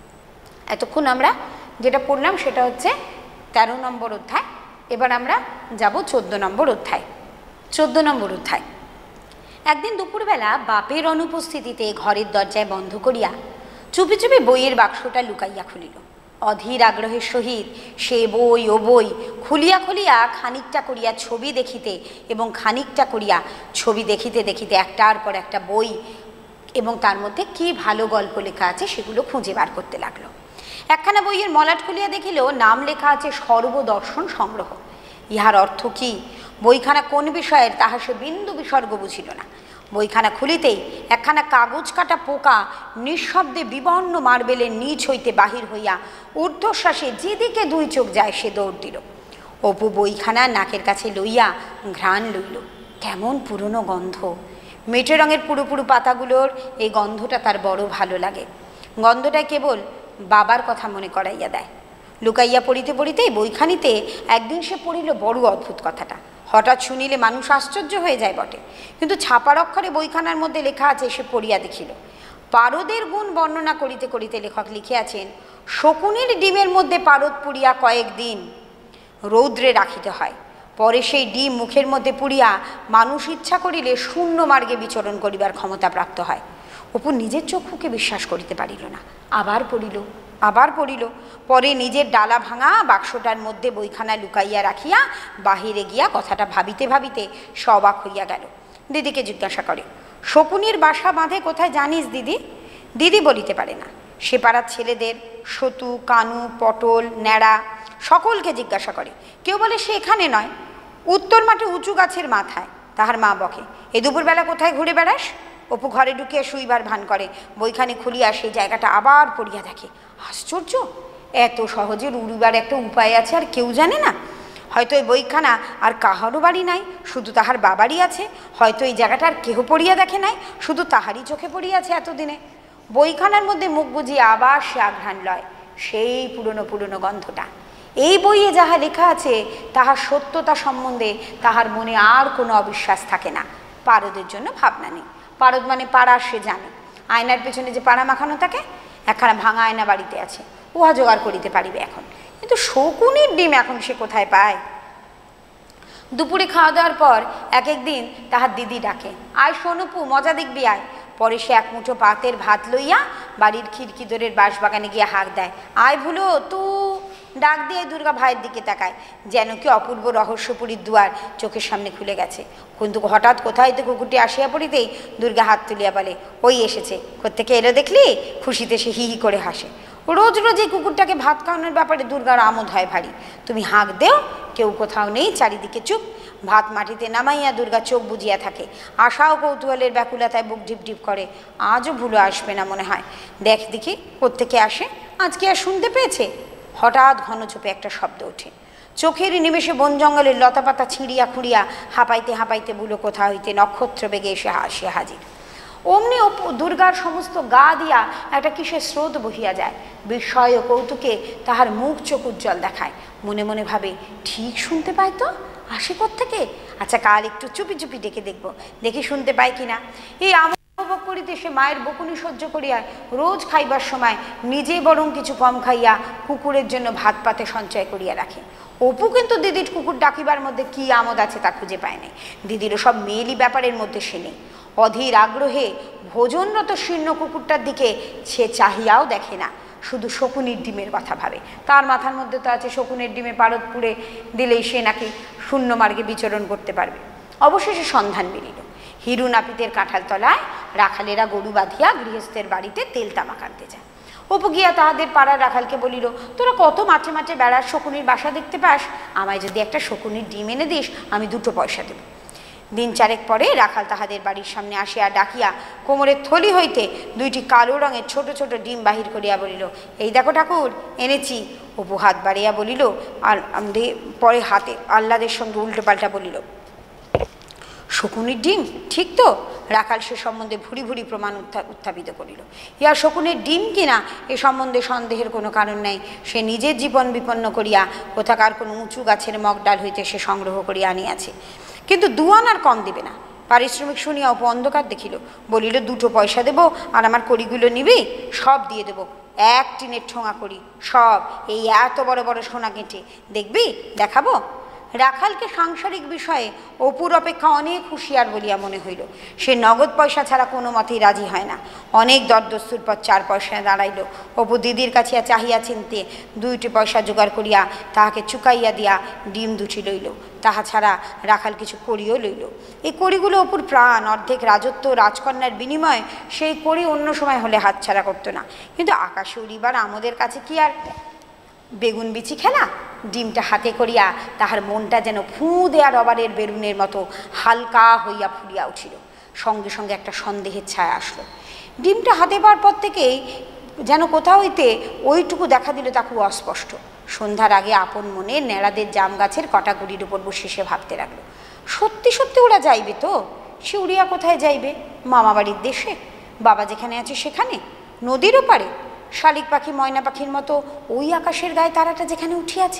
এতক্ষণ আমরা যেটা পড়লাম সেটা হচ্ছে 13 নম্বর অধ্যায়। এবার আমরা যাব 14 নম্বর অধ্যায়। 14 নম্বর অধ্যায়। একদিন দুপুরবেলা বাপের অনুপস্থিতিতে ঘরের দরজায় বন্ধ করিয়া চুপি চুপি বইয়ের বাক্সটা লুকাইয়া খুলিল। অধীর আগ্রহের সহিত সে বই ও বই খুলিয়া খুলিয়া খানিকটা করিয়া ছবি দেখিতে এবং খানিকটা করিয়া ছবি দেখিতে দেখিতে একটার পর একটা বই এবং তার মধ্যে কি ভালো গল্প লেখা আছে সেগুলো খুঁজে বার করতে লাগলো। একখানা বইয়ের মলাট খুলিয়া দেখিল নাম লেখা আছে সর্বদর্শন সংগ্রহ। ইহার অর্থ কি, বইখানা কোন বিষয়ের তাহা সে বিন্দু বিসর্গ বুঝিল না। বইখানা খুলিতেই একখানা কাগজ কাটা পোকা নিঃশব্দে বিবর্ণ মার্বেলের নিচ হইতে বাহির হইয়া ঊর্ধ্বশ্বাসে যেদিকে দুই চোখ যায় সে দৌড় দিল। অপু বইখানা নাকের কাছে লইয়া ঘ্রাণ লইল। কেমন পুরনো গন্ধ! মেটে রঙের পুরো পুরো পাতাগুলোর এই গন্ধটা তার বড় ভালো লাগে। গন্ধটায় কেবল বাবার কথা মনে করাইয়া দেয়। লুকাইয়া পড়িতে পড়িতেই বইখানিতে একদিন সে পড়িল বড় অদ্ভুত কথাটা। হঠাৎ শুনিলে মানুষ আশ্চর্য হয়ে যায় বটে, কিন্তু ছাপার অক্ষরে বইখানার মধ্যে লেখা আছে। সে পড়িয়া দেখিল, পারদের গুণ বর্ণনা করিতে করিতে লেখক লিখিয়াছেন, শকুনির ডিমের মধ্যে পারদ পুড়িয়া কয়েকদিন রৌদ্রে রাখিতে হয়, পরে সেই ডিম মুখের মধ্যে পুড়িয়া মানুষ ইচ্ছা করিলে শূন্য মার্গে বিচরণ করিবার ক্ষমতা প্রাপ্ত হয়। অপু নিজের চক্ষুকে বিশ্বাস করিতে পারিল না। আবার পড়িল। পরে নিজের ডালা ভাঙা বাক্সটার মধ্যে বইখানা লুকাইয়া রাখিয়া বাহিরে গিয়া কথাটা ভাবিতে ভাবিতে সে অবাক হইয়া গেল। দিদিকে জিজ্ঞাসা করে, শকুনির বাসা বাঁধে কোথায় জানিস দিদি? দিদি বলিতে পারে না। সে পাড়ার ছেলেদের সতু, কানু, পটল, ন্যাড়া সকলকে জিজ্ঞাসা করে। কেউ বলে সে এখানে নয়, উত্তর মাঠে উঁচু গাছের মাথায়। তাহার মা বকে, এ দুপুরবেলা কোথায় ঘুরে বেড়াস? অপু ঘরে ঢুকিয়া শুইবার ভান করে। বইখানি খুলিয়া সেই জায়গাটা আবার পড়িয়া দেখে। আশ্চর্য, এত সহজে উড়িবার একটা উপায় আছে আর কেউ জানে না। হয়তো এই বইখানা আর কাহারও বাড়ি নাই, শুধু তাহার বাবারই আছে। হয়তো এই জায়গাটা আর কেহ পড়িয়া দেখে নাই, শুধু তাহারই চোখে পড়িয়াছে এতদিনে। বইখানার মধ্যে মুখ বুঝিয়ে আবার সে আঘ্রাণ লয় সেই পুরনো গন্ধটা। এই বইয়ে যাহা লেখা আছে তাহার সত্যতা সম্বন্ধে তাহার মনে আর কোনো অবিশ্বাস থাকে না। পারদের জন্য ভাবনা নেই। পারদ মানে পাড়া, সে জানে। আয়নার পেছনে যে পাড়া মাখানো থাকে, একখানা ভাঙা আয়না বাড়িতে আছে, উহা জোগাড় করিতে পারিবে এখন। কিন্তু শকুনির ডিম এখন সে কোথায় পায়? দুপুরে খাওয়া দাওয়ার পর একদিন তাহার দিদি ডাকে, আয় সোনপু, মজা দেখবি আয়। পরে সে এক মুঠো পাতের ভাত লইয়া বাড়ির খিড়কি দোরের বাঁশবাগানে গিয়ে হাঁক দেয়, আয় ভুলো তু। ডাক দিয়ে দুর্গা ভাইয়ের দিকে তাকায়, যেন কি অপূর্ব রহস্যপুরীর দুয়ার চোখের সামনে খুলে গেছে। কিন্তু হঠাৎ কোথায় তো কুকুরটি আসিয়া পড়িতেই দুর্গা হাত তুলিয়া বলে, ওই এসেছে। কোত্থেকে এলো দেখলি? খুশিতে সে হি হি করে হাসে। রোজ রোজ এই কুকুরটাকে ভাত খাওয়ানোর ব্যাপারে দুর্গার আমোদ হয় ভারী। তুমি হাঁক দেও, কেউ কোথাও নেই, চারিদিকে চুপ। ভাত মাটিতে নামাইয়া দুর্গা চোখ বুজিয়া থাকে। আশা ও কৌতূহলের ব্যাকুলতায় বুক ঢিপ ঢিপ করে। আজও ভুলো আসবে না মনে হয়। দেখ দেখি কোত্থেকে আসে, আজকে আর শুনতে পেয়েছে। হঠাৎ ঘন চোপে একটা শব্দ ওঠে। চোখেরই নিমেষে বন জঙ্গলের লতাপাতা ছিঁড়িয়া খুঁড়িয়া হাঁপাইতে হাঁপাইতে বুলো কোথা হইতে নক্ষত্র বেগে এসে হাজির। অমনি দুর্গার সমস্ত গা দিয়া একটা কিসের স্রোত বহিয়া যায়। বিস্ময় ও কৌতুকে তাহার মুখ চোখ উজ্জ্বল দেখায়। মনে মনে ভাবে, ঠিক শুনতে পাই তো, আসে কোত্থেকে? আচ্ছা, কাল একটু চুপি চুপি ডেকে দেখবো, দেখি শুনতে পাই কিনা। এই উপভোগ করিতে সে মায়ের বকুনি সহ্য করিয়া রোজ খাইবার সময় নিজে বরং কিছু কম খাইয়া কুকুরের জন্য ভাত পাতে সঞ্চয় করিয়া রাখে। অপু কিন্তু দিদির কুকুর ডাকিবার মধ্যে কি আমোদ আছে তা খুঁজে পায় নাই। দিদিরও সব মেয়েলি ব্যাপারের মধ্যে সে নেই। অধীর আগ্রহে ভোজনরত শীর্ণ কুকুরটার দিকে সে চাহিয়াও দেখে না, শুধু শকুনির ডিমের কথা ভাবে। তার মাথার মধ্যে তো আছে শকুনের ডিমে পারদ পুড়ে দিলেই সে নাকি শূন্য মার্গে বিচরণ করতে পারবে। অবশেষে সন্ধান বেরিল। হিরু নাপিতের কাঁঠাল তলায় রাখালেরা গরু বাঁধিয়া গৃহস্থের বাড়িতে তেল তামাক আনতে যায়। অপু গিয়া তাহাদের পাড়ার রাখালকে বলিল, তোরা কত মাঠে মাঠে বেড়ার শকুনির বাসা দেখতে পাস, আমায় যদি একটা শকুনির ডিম এনে দিস আমি 2 পয়সা দেব। দিন 4 পরে রাখাল তাহাদের বাড়ির সামনে আসিয়া ডাকিয়া কোমরের থলি হইতে 2টি কালো রঙের ছোট ছোট ডিম বাহির করিয়া বলিল, এই দেখো ঠাকুর এনেছি। অপু হাত বাড়িয়া বলিল, আর পরে হাতে আহ্লাদের সঙ্গে উল্টো পাল্টা বলিল, শকুনির ডিম ঠিক তো? রাখাল সে সম্বন্ধে ভুরি ভুরি প্রমাণ উত্থাপিত করিল। ইয়া শকুনের ডিম কিনা এ সম্বন্ধে সন্দেহের কোনো কারণ নাই। সে নিজের জীবন বিপন্ন করিয়া কোথাকার কোনো উঁচু গাছের মগডাল হইতে সে সংগ্রহ করিয়া আনিয়াছে, কিন্তু 2 আনার কম দিবে না। পারিশ্রমিক শুনিয়া অপু অন্ধকার দেখিল, বলিল, 2 পয়সা দেব আর আমার কড়িগুলো নিবি? সব দিয়ে দেবো, 1 টিনের ঠোঙা করি সব, এই এত বড় বড় সোনা কেটে, দেখবি দেখাবো। রাখালকে সাংসারিক বিষয়ে অপুর অপেক্ষা অনেক হুঁশিয়ার বলিয়া মনে হইল। সে নগদ পয়সা ছাড়া কোনো মতেই রাজি হয় না। অনেক দরদস্তুর পর 4 পয়সায় দাঁড়াইল। অপু দিদির কাছে চাহিয়া চিনতে 2টি পয়সা জোগাড় করিয়া তাহাকে চুকাইয়া দিয়া ডিম 2টি লইল। তাহা ছাড়া রাখাল কিছু কড়িও লইল। এই কড়িগুলো অপুর প্রাণ, অর্ধেক রাজত্ব রাজকন্যার বিনিময়ে সেই কড়ি অন্য সময় হলে হাতছাড়া করতো না, কিন্তু আকাশে উড়িবার আমাদের কাছে কি আর বেগুন বিচি খেলা? ডিমটা হাতে করিয়া তাহার মনটা যেন ফুঁ দেয়া রবারের বেলুনের মতো হালকা হইয়া ফুলিয়া উঠিল। সঙ্গে সঙ্গে একটা সন্দেহের ছায়া আসলো। ডিমটা হাতে পাওয়ার পর থেকেই যেন কোথাও হইতে ওইটুকু দেখা দিল তা খুব অস্পষ্ট। সন্ধ্যার আগে আপন মনে নেড়াদের জাম গাছের কটাগুড়ির উপর বসে সে ভাবতে লাগলো, সত্যি সত্যি ওরা যাইবে তো? সে উড়িয়া কোথায় যাইবে? মামা বাড়ির দেশে? বাবা যেখানে আছে সেখানে? নদীর ওপারে? শালিক পাখি ময়না পাখির মতো ওই আকাশের গায়ে তারাটা যেখানে উঠিয়াছে?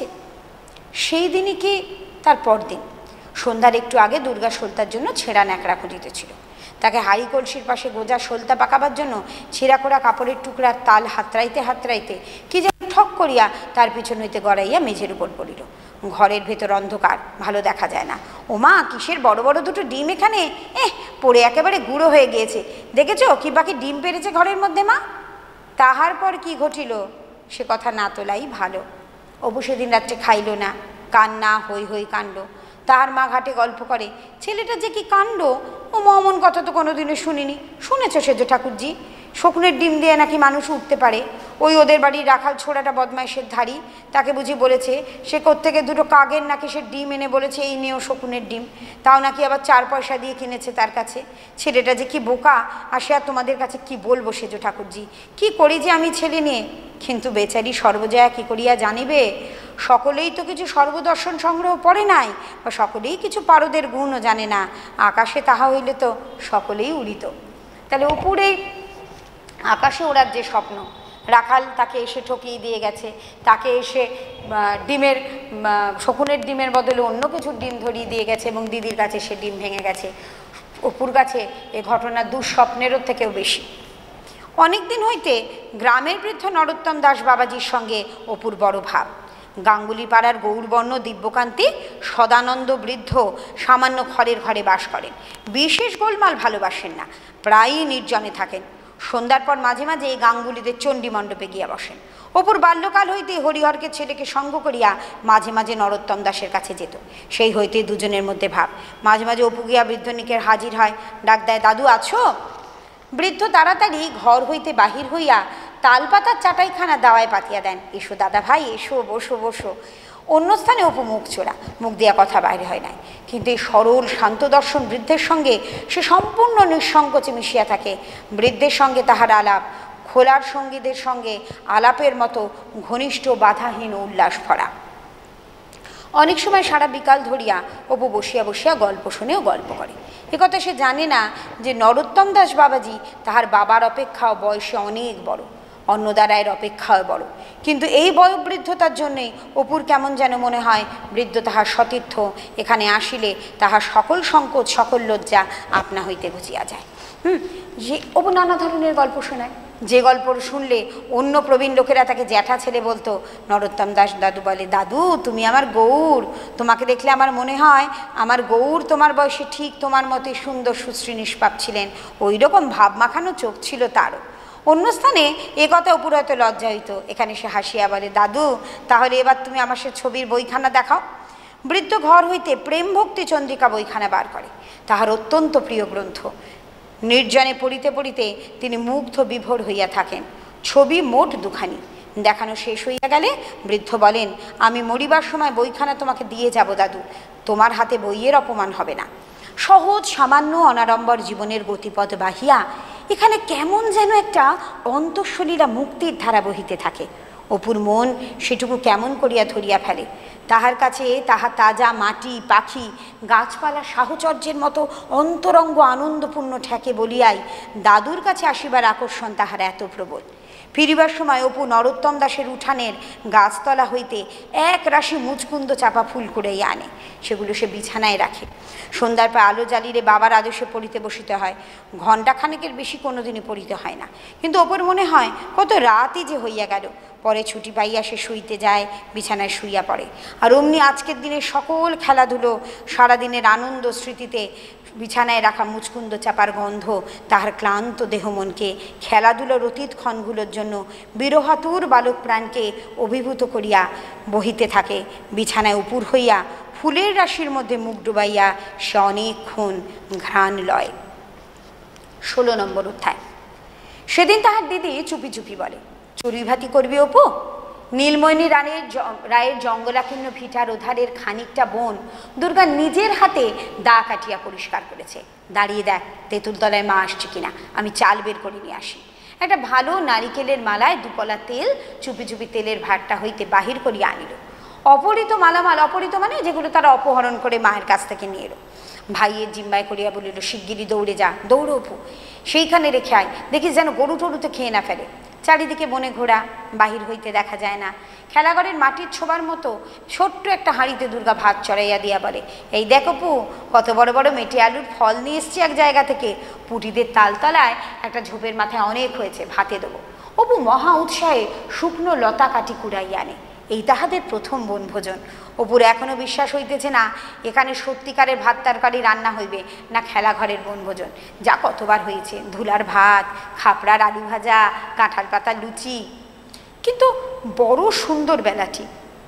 সেই দিনই কি তার পরদিন? সন্ধ্যার একটু আগে দুর্গা সলতার জন্য ছেঁড়া ন্যাকড়া খুঁজিতেছিল। তাকে হাড়ি কলসির পাশে গোজা সলতা পাকাবার জন্য ছেঁড়া করা কাপড়ের টুকরার তাল হাতড়াইতে হাতড়াইতে কি যেন ঠক করিয়া তার পিছন হইতে গড়াইয়া মেঝের উপর পড়িল। ঘরের ভেতর অন্ধকার, ভালো দেখা যায় না। ওমা, কিসের বড় বড় 2টো ডিম এখানে! পড়ে একেবারে গুঁড়ো হয়ে গিয়েছে। দেখেছ কি বাকি ডিম পেরেছে ঘরের মধ্যে মা? তাহার পর কি ঘটিল সে কথা না তোলাই ভালো। অপু সেদিন রাত্রে খাইল না, কান্না হই হই কাণ্ড। তাহার মা ঘাটে গল্প করে, ছেলেটা যে কি কাণ্ড, ও অমন কথা তো কোনোদিনও শুনিনি। শুনেছ সেজ ঠাকুরজি, শকুনের ডিম দিয়ে নাকি মানুষ উঠতে পারে? ওই ওদের বাড়ির রাখাল ছোড়াটা বদমাইশের ধাড়ি, তাকে বুঝি বলেছে সে কোত্থেকে 2টো কাকের নাকি সে ডিম এনে বলেছে এই নিয়েও শকুনের ডিম, তাও নাকি আবার 4 পয়সা দিয়ে কিনেছে তার কাছে। ছেলেটা যে কি বোকা, আর সে আর তোমাদের কাছে কি বলবো সেজ ঠাকুরজি, কি করি যে আমি ছেলে নিয়ে। কিন্তু বেচারি সর্বজয়া কি করিয়া জানিবে? সকলেই তো কিছু সর্বদর্শন সংগ্রহ পড়ে নাই, বা সকলেই কিছু পারদের গুণও জানে না। আকাশে তাহা হইলে তো সকলেই উড়িত। তাহলে উপরে আকাশে ওড়ার যে স্বপ্ন, রাখাল তাকে এসে ঠকিয়ে দিয়ে গেছে। তাকে এসে ডিমের শকুনের ডিমের বদলে অন্য কিছুর ডিম ধরিয়ে দিয়ে গেছে এবং দিদির কাছে সে ডিম ভেঙে গেছে। অপুর কাছে এ ঘটনা দুঃস্বপ্নেরও থেকেও বেশি। অনেক দিন হইতে গ্রামের বৃদ্ধ নরোত্তম দাস বাবাজির সঙ্গে অপুর বড় ভাব। গাঙ্গুলি পাড়ার গৌরবর্ণ দিব্যকান্তি সদানন্দ বৃদ্ধ সামান্য ঘরের ঘরে বাস করেন। বিশেষ গোলমাল ভালোবাসেন না, প্রায়ই নির্জনে থাকেন। সন্ধ্যার পর মাঝে মাঝে এই গাঙ্গুলিদের চণ্ডী মণ্ডপে গিয়া বসেন। অপুর বাল্যকাল হইতে হরিহরকে ছেলেকে সঙ্গ করিয়া মাঝে মাঝে নরোত্তম দাসের কাছে যেত। সেই হইতে দুজনের মধ্যে ভাব। মাঝে মাঝে অপু গিয়া বৃদ্ধনিকের হাজির হয়, ডাক দেয়, দাদু আছো? বৃদ্ধ তাড়াতাড়ি ঘর হইতে বাহির হইয়া তালপাতার চাটাইখানা দাওয়ায় পাতিয়া দেন, এসো দাদা ভাই, এসো, বসো বসো। অন্য স্থানে অপু মুখ চোরা, মুখ দিয়া কথা বাইরে হয় নাই, কিন্তু এই সরল শান্ত দর্শন বৃদ্ধের সঙ্গে সে সম্পূর্ণ নিঃসংকোচে মিশিয়া থাকে। বৃদ্ধের সঙ্গে তাহার আলাপ খোলার সঙ্গীদের সঙ্গে আলাপের মতো ঘনিষ্ঠ বাধাহীন উল্লাস ভরা। অনেক সময় সারা বিকাল ধরিয়া অপু বসিয়া বসিয়া গল্প শুনেও গল্প করে। একথা সে জানে না যে নরোত্তম দাস বাবাজি তাহার বাবার অপেক্ষাও বয়সে অনেক বড়, অন্নদারায়ের অপেক্ষাও বড়। কিন্তু এই বয়োবৃদ্ধতার জন্যেই অপুর কেমন যেন মনে হয় বৃদ্ধ তাহার সতীর্থ। এখানে আসিলে তাহার সকল সংকোচ সকল লজ্জা আপনা হইতে ঘুচিয়া যায়। যে অপু নানা ধরনের গল্প শোনায়, যে গল্প শুনলে অন্য প্রবীণ লোকেরা তাকে জ্যাঠা ছেলে বলতো। নরোত্তম দাস দাদু বলে, দাদু তুমি আমার গৌর, তোমাকে দেখলে আমার মনে হয় আমার গৌর তোমার বয়সে ঠিক তোমার মতোই সুন্দর সুশ্রী নিষ্পাপ ছিলেন, ওই রকম ভাব মাখানো চোখ ছিল তারও। অন্য স্থানে এ কথা অপুর হয়তো লজ্জা হইত, এখানে সে হাসিয়া বলে, দাদু তাহলে এবার তুমি আমার সে ছবির বইখানা দেখাও। বৃদ্ধ ঘর হইতে প্রেম ভক্তি চন্দ্রিকা বইখানা বার করে, তাহার অত্যন্ত প্রিয় গ্রন্থ। নির্জনে পড়িতে পড়িতে তিনি মুগ্ধ বিভোর হইয়া থাকেন। ছবি মোট দুখানি। দেখানো শেষ হইয়া গেলে বৃদ্ধ বলেন, আমি মরিবার সময় বইখানা তোমাকে দিয়ে যাব দাদু, তোমার হাতে বইয়ের অপমান হবে না। সহজ সামান্য অনাড়ম্বর জীবনের গতিপথ বাহিয়া এখানে কেমন যেন একটা অন্তঃসলীলা মুক্তির ধারা বহিতে থাকে। অপুর মন সেটুকু কেমন করিয়া ধরিয়া ফেলে। তাহার কাছে তাহা তাজা মাটি, পাখি, গাছপালা সাহচর্যের মতো অন্তরঙ্গ আনন্দপূর্ণ ঠেকে বলিয়াই দাদুর কাছে আসিবার আকর্ষণ তাহার এত প্রবল। ফিরিবার সময় অপু নরোত্তম দাসের উঠানের গাছতলা হইতে এক রাশি মুচকুন্দ চাপা ফুল কুড়াইয়া আনে, সেগুলো সে বিছানায় রাখে। সন্ধ্যার পর আলো জ্বালিলে বাবার আদেশে পড়িতে বসিতে হয়। ঘণ্টাখানেকের বেশি কোনোদিনই পড়িতে হয় না, কিন্তু অপুর মনে হয় কত রাতই যে হইয়া গেল। পরে ছুটি পাইয়া সে শুইতে যায়, বিছানায় শুইয়া পড়ে। আর অমনি আজকের দিনের সকল খেলাধুলো, সারাদিনের আনন্দ স্মৃতিতে বিছানায় রাখা মুচকুন্দ চাপার গন্ধ তাহার ক্লান্ত দেহ মনকে খেলাধুলোর অতীত ক্ষণগুলোর জন্য বিরহাতুর বালক প্রাণকে অভিভূত করিয়া বহিতে থাকে। বিছানায় উপুর হইয়া ফুলের রাশির মধ্যে মুখ ডুবাইয়া সে অনেকক্ষণ ঘ্রাণ লয়। 16 নম্বর অধ্যায়। সেদিন তাহার দিদি চুপি চুপি বলে, চড়ুই ভাতি করবি অপু? নীলমণি রায়ের জঙ্গলাকীর্ণ ভিটার ওধারের খানিকটা বন দুর্গা নিজের হাতে দা কাটিয়া পরিষ্কার করেছে। দাঁড়িয়ে দেখ তেঁতুল তলায় মা আসছে কিনা, আমি চাল বের করে নিয়ে আসি। একটা ভালো নারিকেলের মালায় 2 কলা তেল চুপি চুপি তেলের ভাতটা হইতে বাহির করিয়া আনিল। অপহৃত মালামাল, অপহৃত মানে যেগুলো তারা অপহরণ করে মায়ের কাছ থেকে নিয়ে এলো। ভাইয়ের জিম্বায় করিয়া বলিল, শিগগিরি দৌড়ে যা, দৌড়ো অপু, সেইখানে রেখে আয়, দেখিস যেন গরু টরুতে খেয়ে না ফেলে। চারিদিকে বনে ঘোড়া, বাহির হইতে দেখা যায় না। খেলাঘরের মাটির ছোবার মতো ছোট্ট একটা হাঁড়িতে দুর্গা ভাত চড়াইয়া দিয়া বলে, এই দেখো পু, কত বড় বড় মেটে আলুর ফল নিয়ে এসছি এক জায়গা থেকে, পুটিদের তালতলায় একটা ঝোপের মাথায় অনেক হয়েছে, ভাতে দেবো। অপু মহা উৎসাহে শুকনো লতা কাটি কুড়াইয়া আনে। এই তাহাদের প্রথম বনভোজন। অপুর এখনও বিশ্বাস হইতেছে না এখানে সত্যিকারের ভাত তরকারি রান্না হইবে, না খেলাঘরের বনভোজন। যা কতবার হয়েছে, ধুলার ভাত, খাপড়ার আলু ভাজা, কাঁঠাল পাতার লুচি। কিন্তু বড় সুন্দর বেলাটি,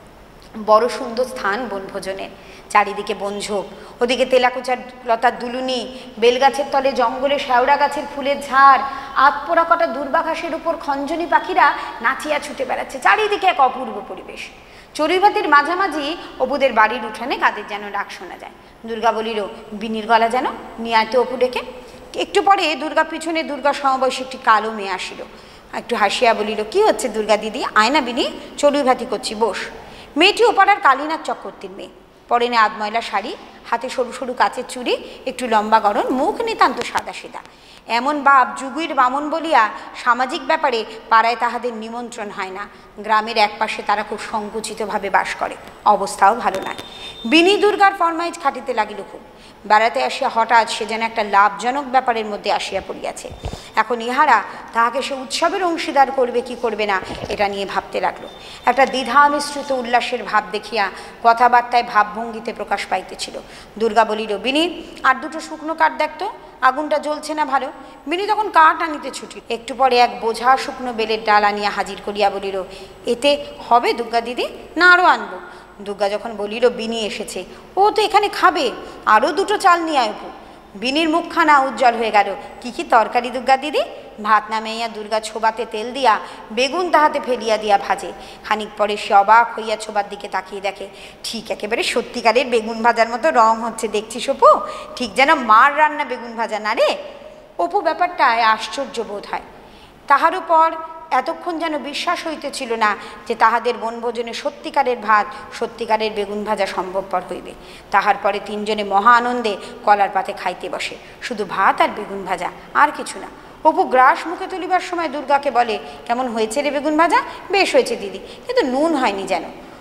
বড় সুন্দর স্থান বনভোজনের। চারিদিকে বনঝোপ, ওদিকে তেলাকুচার লতার দুলুনি, বেলগাছের তলে জঙ্গলে শেওড়া গাছের ফুলের ঝাড়, আতপোড়া কটা দুর্বাঘাসের উপর খঞ্জনি পাখিরা নাচিয়া ছুটে বেড়াচ্ছে। চারিদিকে এক অপূর্ব পরিবেশ। চড়ুইভাতির মাঝামাঝি অপুদের বাড়ির উঠানে কাদের যেন ডাক শোনা যায়। দুর্গা বলিল, বিনির গলা যেন, নিয়ে আয়তো অপু ডেকে। একটু পরে দুর্গা পিছনে দুর্গা সমবয়সী একটি কালো মেয়ে আসিল। একটু হাসিয়া বলিল, কি হচ্ছে দুর্গা দিদি, আয় না বিনি, চড়ুইভাতি করছি, বস। মেয়েটি ওপাড়ার কালীনাথ চক্রবর্তীর মেয়ে। পরেনে আধময়লা শাড়ি, হাতে সরু সরু কাচের চুড়ি, একটু লম্বা গড়ন, মুখ নিতান্ত সাদা সিধা। এমন বাপ যুগীর বামন বলিয়া সামাজিক ব্যাপারে পাড়ায় তাহাদের নিমন্ত্রণ হয় না। গ্রামের একপাশে তারা খুব সংকুচিতভাবে বাস করে, অবস্থাও ভালো নয়। বিনি দুর্গার ফরমাইজ খাটিতে লাগিল খুব। বেড়াতে আসিয়া হঠাৎ সে যেন একটা লাভজনক ব্যাপারের মধ্যে আসিয়া পড়িয়াছে। এখন ইহারা তাহাকে সে উৎসবের অংশীদার করবে কি করবে না এটা নিয়ে ভাবতে লাগলো। একটা দ্বিধা মিশ্রিত উল্লাসের ভাব দেখিয়া কথাবার্তায় ভাবভঙ্গিতে প্রকাশ পাইতেছিল। দুর্গা বলিল, বিনি আর 2টো শুকনো কাঠ দেখতো, আগুনটা জ্বলছে না ভালো। বিনি তখন কাঠ আনিতে ছুটি। একটু পরে এক বোঝা শুকনো বেলের ডাল আনিয়া হাজির করিয়া বলিল, এতে হবে দুর্গা দিদি, না আরও আনবো? দুর্গা যখন বলিল বিনি এসেছে, ও তো এখানে খাবে, আরও 2টো চাল নিয়ে আয়। বিনির মুখখানা উজ্জ্বল হয়ে গেল। কি কি তরকারি দুর্গা দিদি? ভাত নামাইয়া দুর্গা ছোবাতে তেল দিয়া বেগুন তাহাতে ফেলিয়া দিয়া ভাজে। খানিক পরে সে অবাক হইয়া ছোবার দিকে তাকিয়ে দেখে, ঠিক একেবারে সত্যিকারের বেগুন ভাজার মতো রং হচ্ছে, দেখছিস অপু, ঠিক যেন মার রান্না বেগুন ভাজা না রে। অপু ব্যাপারটায় আশ্চর্য বোধ হয়। তাহার উপর এতক্ষণ যেন বিশ্বাস হইতেছিল না যে তাহাদের বনভোজনে সত্যিকারের ভাত, সত্যিকারের বেগুন ভাজা সম্ভবপর হইবে। তাহার পরে 3 জনে মহা আনন্দে কলার পাতে খাইতে বসে, শুধু ভাত আর বেগুন ভাজা, আর কিছু না। অপু গ্রাস মুখে তুলিবার সময় দুর্গাকে বলে, কেমন হয়েছে রে বেগুন ভাজা? বেশ হয়েছে দিদি, কিন্তু নুন হয়নি যেন।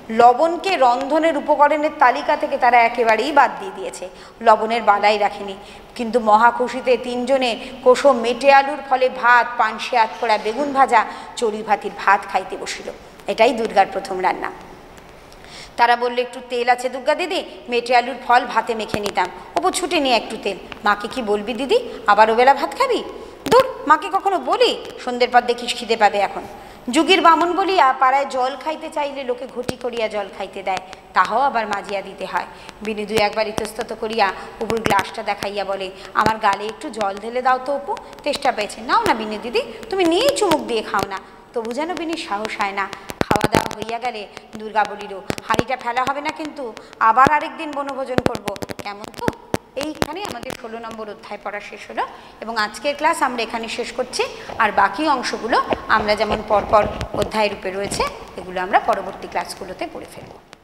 লবণকে রন্ধনের উপকরণের তালিকা থেকে তারা একেবারেই বাদ দিয়ে দিয়েছে, লবণের বালাই রাখেনি। কিন্তু মহাখুশিতে তিনজনে কোষো মেটে আলুর ফলে ভাত, পানসে আতকোড়া, বেগুন ভাজা, চড়ি ভাতির ভাত খাইতে বসিল। এটাই দুর্গার প্রথম রান্না। তারা বললো, একটু তেল আছে দুর্গা দিদি? মেটে আলুর ফল ভাতে মেখে নিতাম। ওপর ছুটে নিয়ে একটু তেল। মাকে কি বলবি দিদি, আবার ওবেলা ভাত খাবি? দূর, মাকে কখনো বলি? সন্ধ্যের পর দেখিস খিদে পাবে এখন। যুগের বামন বলিয়া পাড়ায় জল খাইতে চাইলে লোকে ঘটি করিয়া জল খাইতে দেয়, তাহাও আবার মাজিয়া দিতে হয়। বিনি দুই একবার ইতস্তত করিয়া উপর গ্লাসটা দেখাইয়া বলে, আমার গালে একটু জল ঢেলে দাও তো অপু, তেষ্টা পেয়েছে। নাও না বিনি দিদি, তুমি নিয়েই চুমুক দিয়ে খাও না। তবু যেন বিনির সাহস হয় না। খাওয়া দাওয়া হইয়া গেলে দুর্গা বলিল, হাঁড়িটা ফেলা হবে না কিন্তু, আবার আরেকদিন বনভোজন করব, কেমন তো? এইখানে আমাদের 16 নম্বর অধ্যায় পড়া শেষ হলো এবং আজকের ক্লাস আমরা এখানে শেষ করছি। আর বাকি অংশগুলো আমরা যেমন পরপর অধ্যায় রূপে রয়েছে, এগুলো আমরা পরবর্তী ক্লাসগুলোতে পড়ে ফেলব।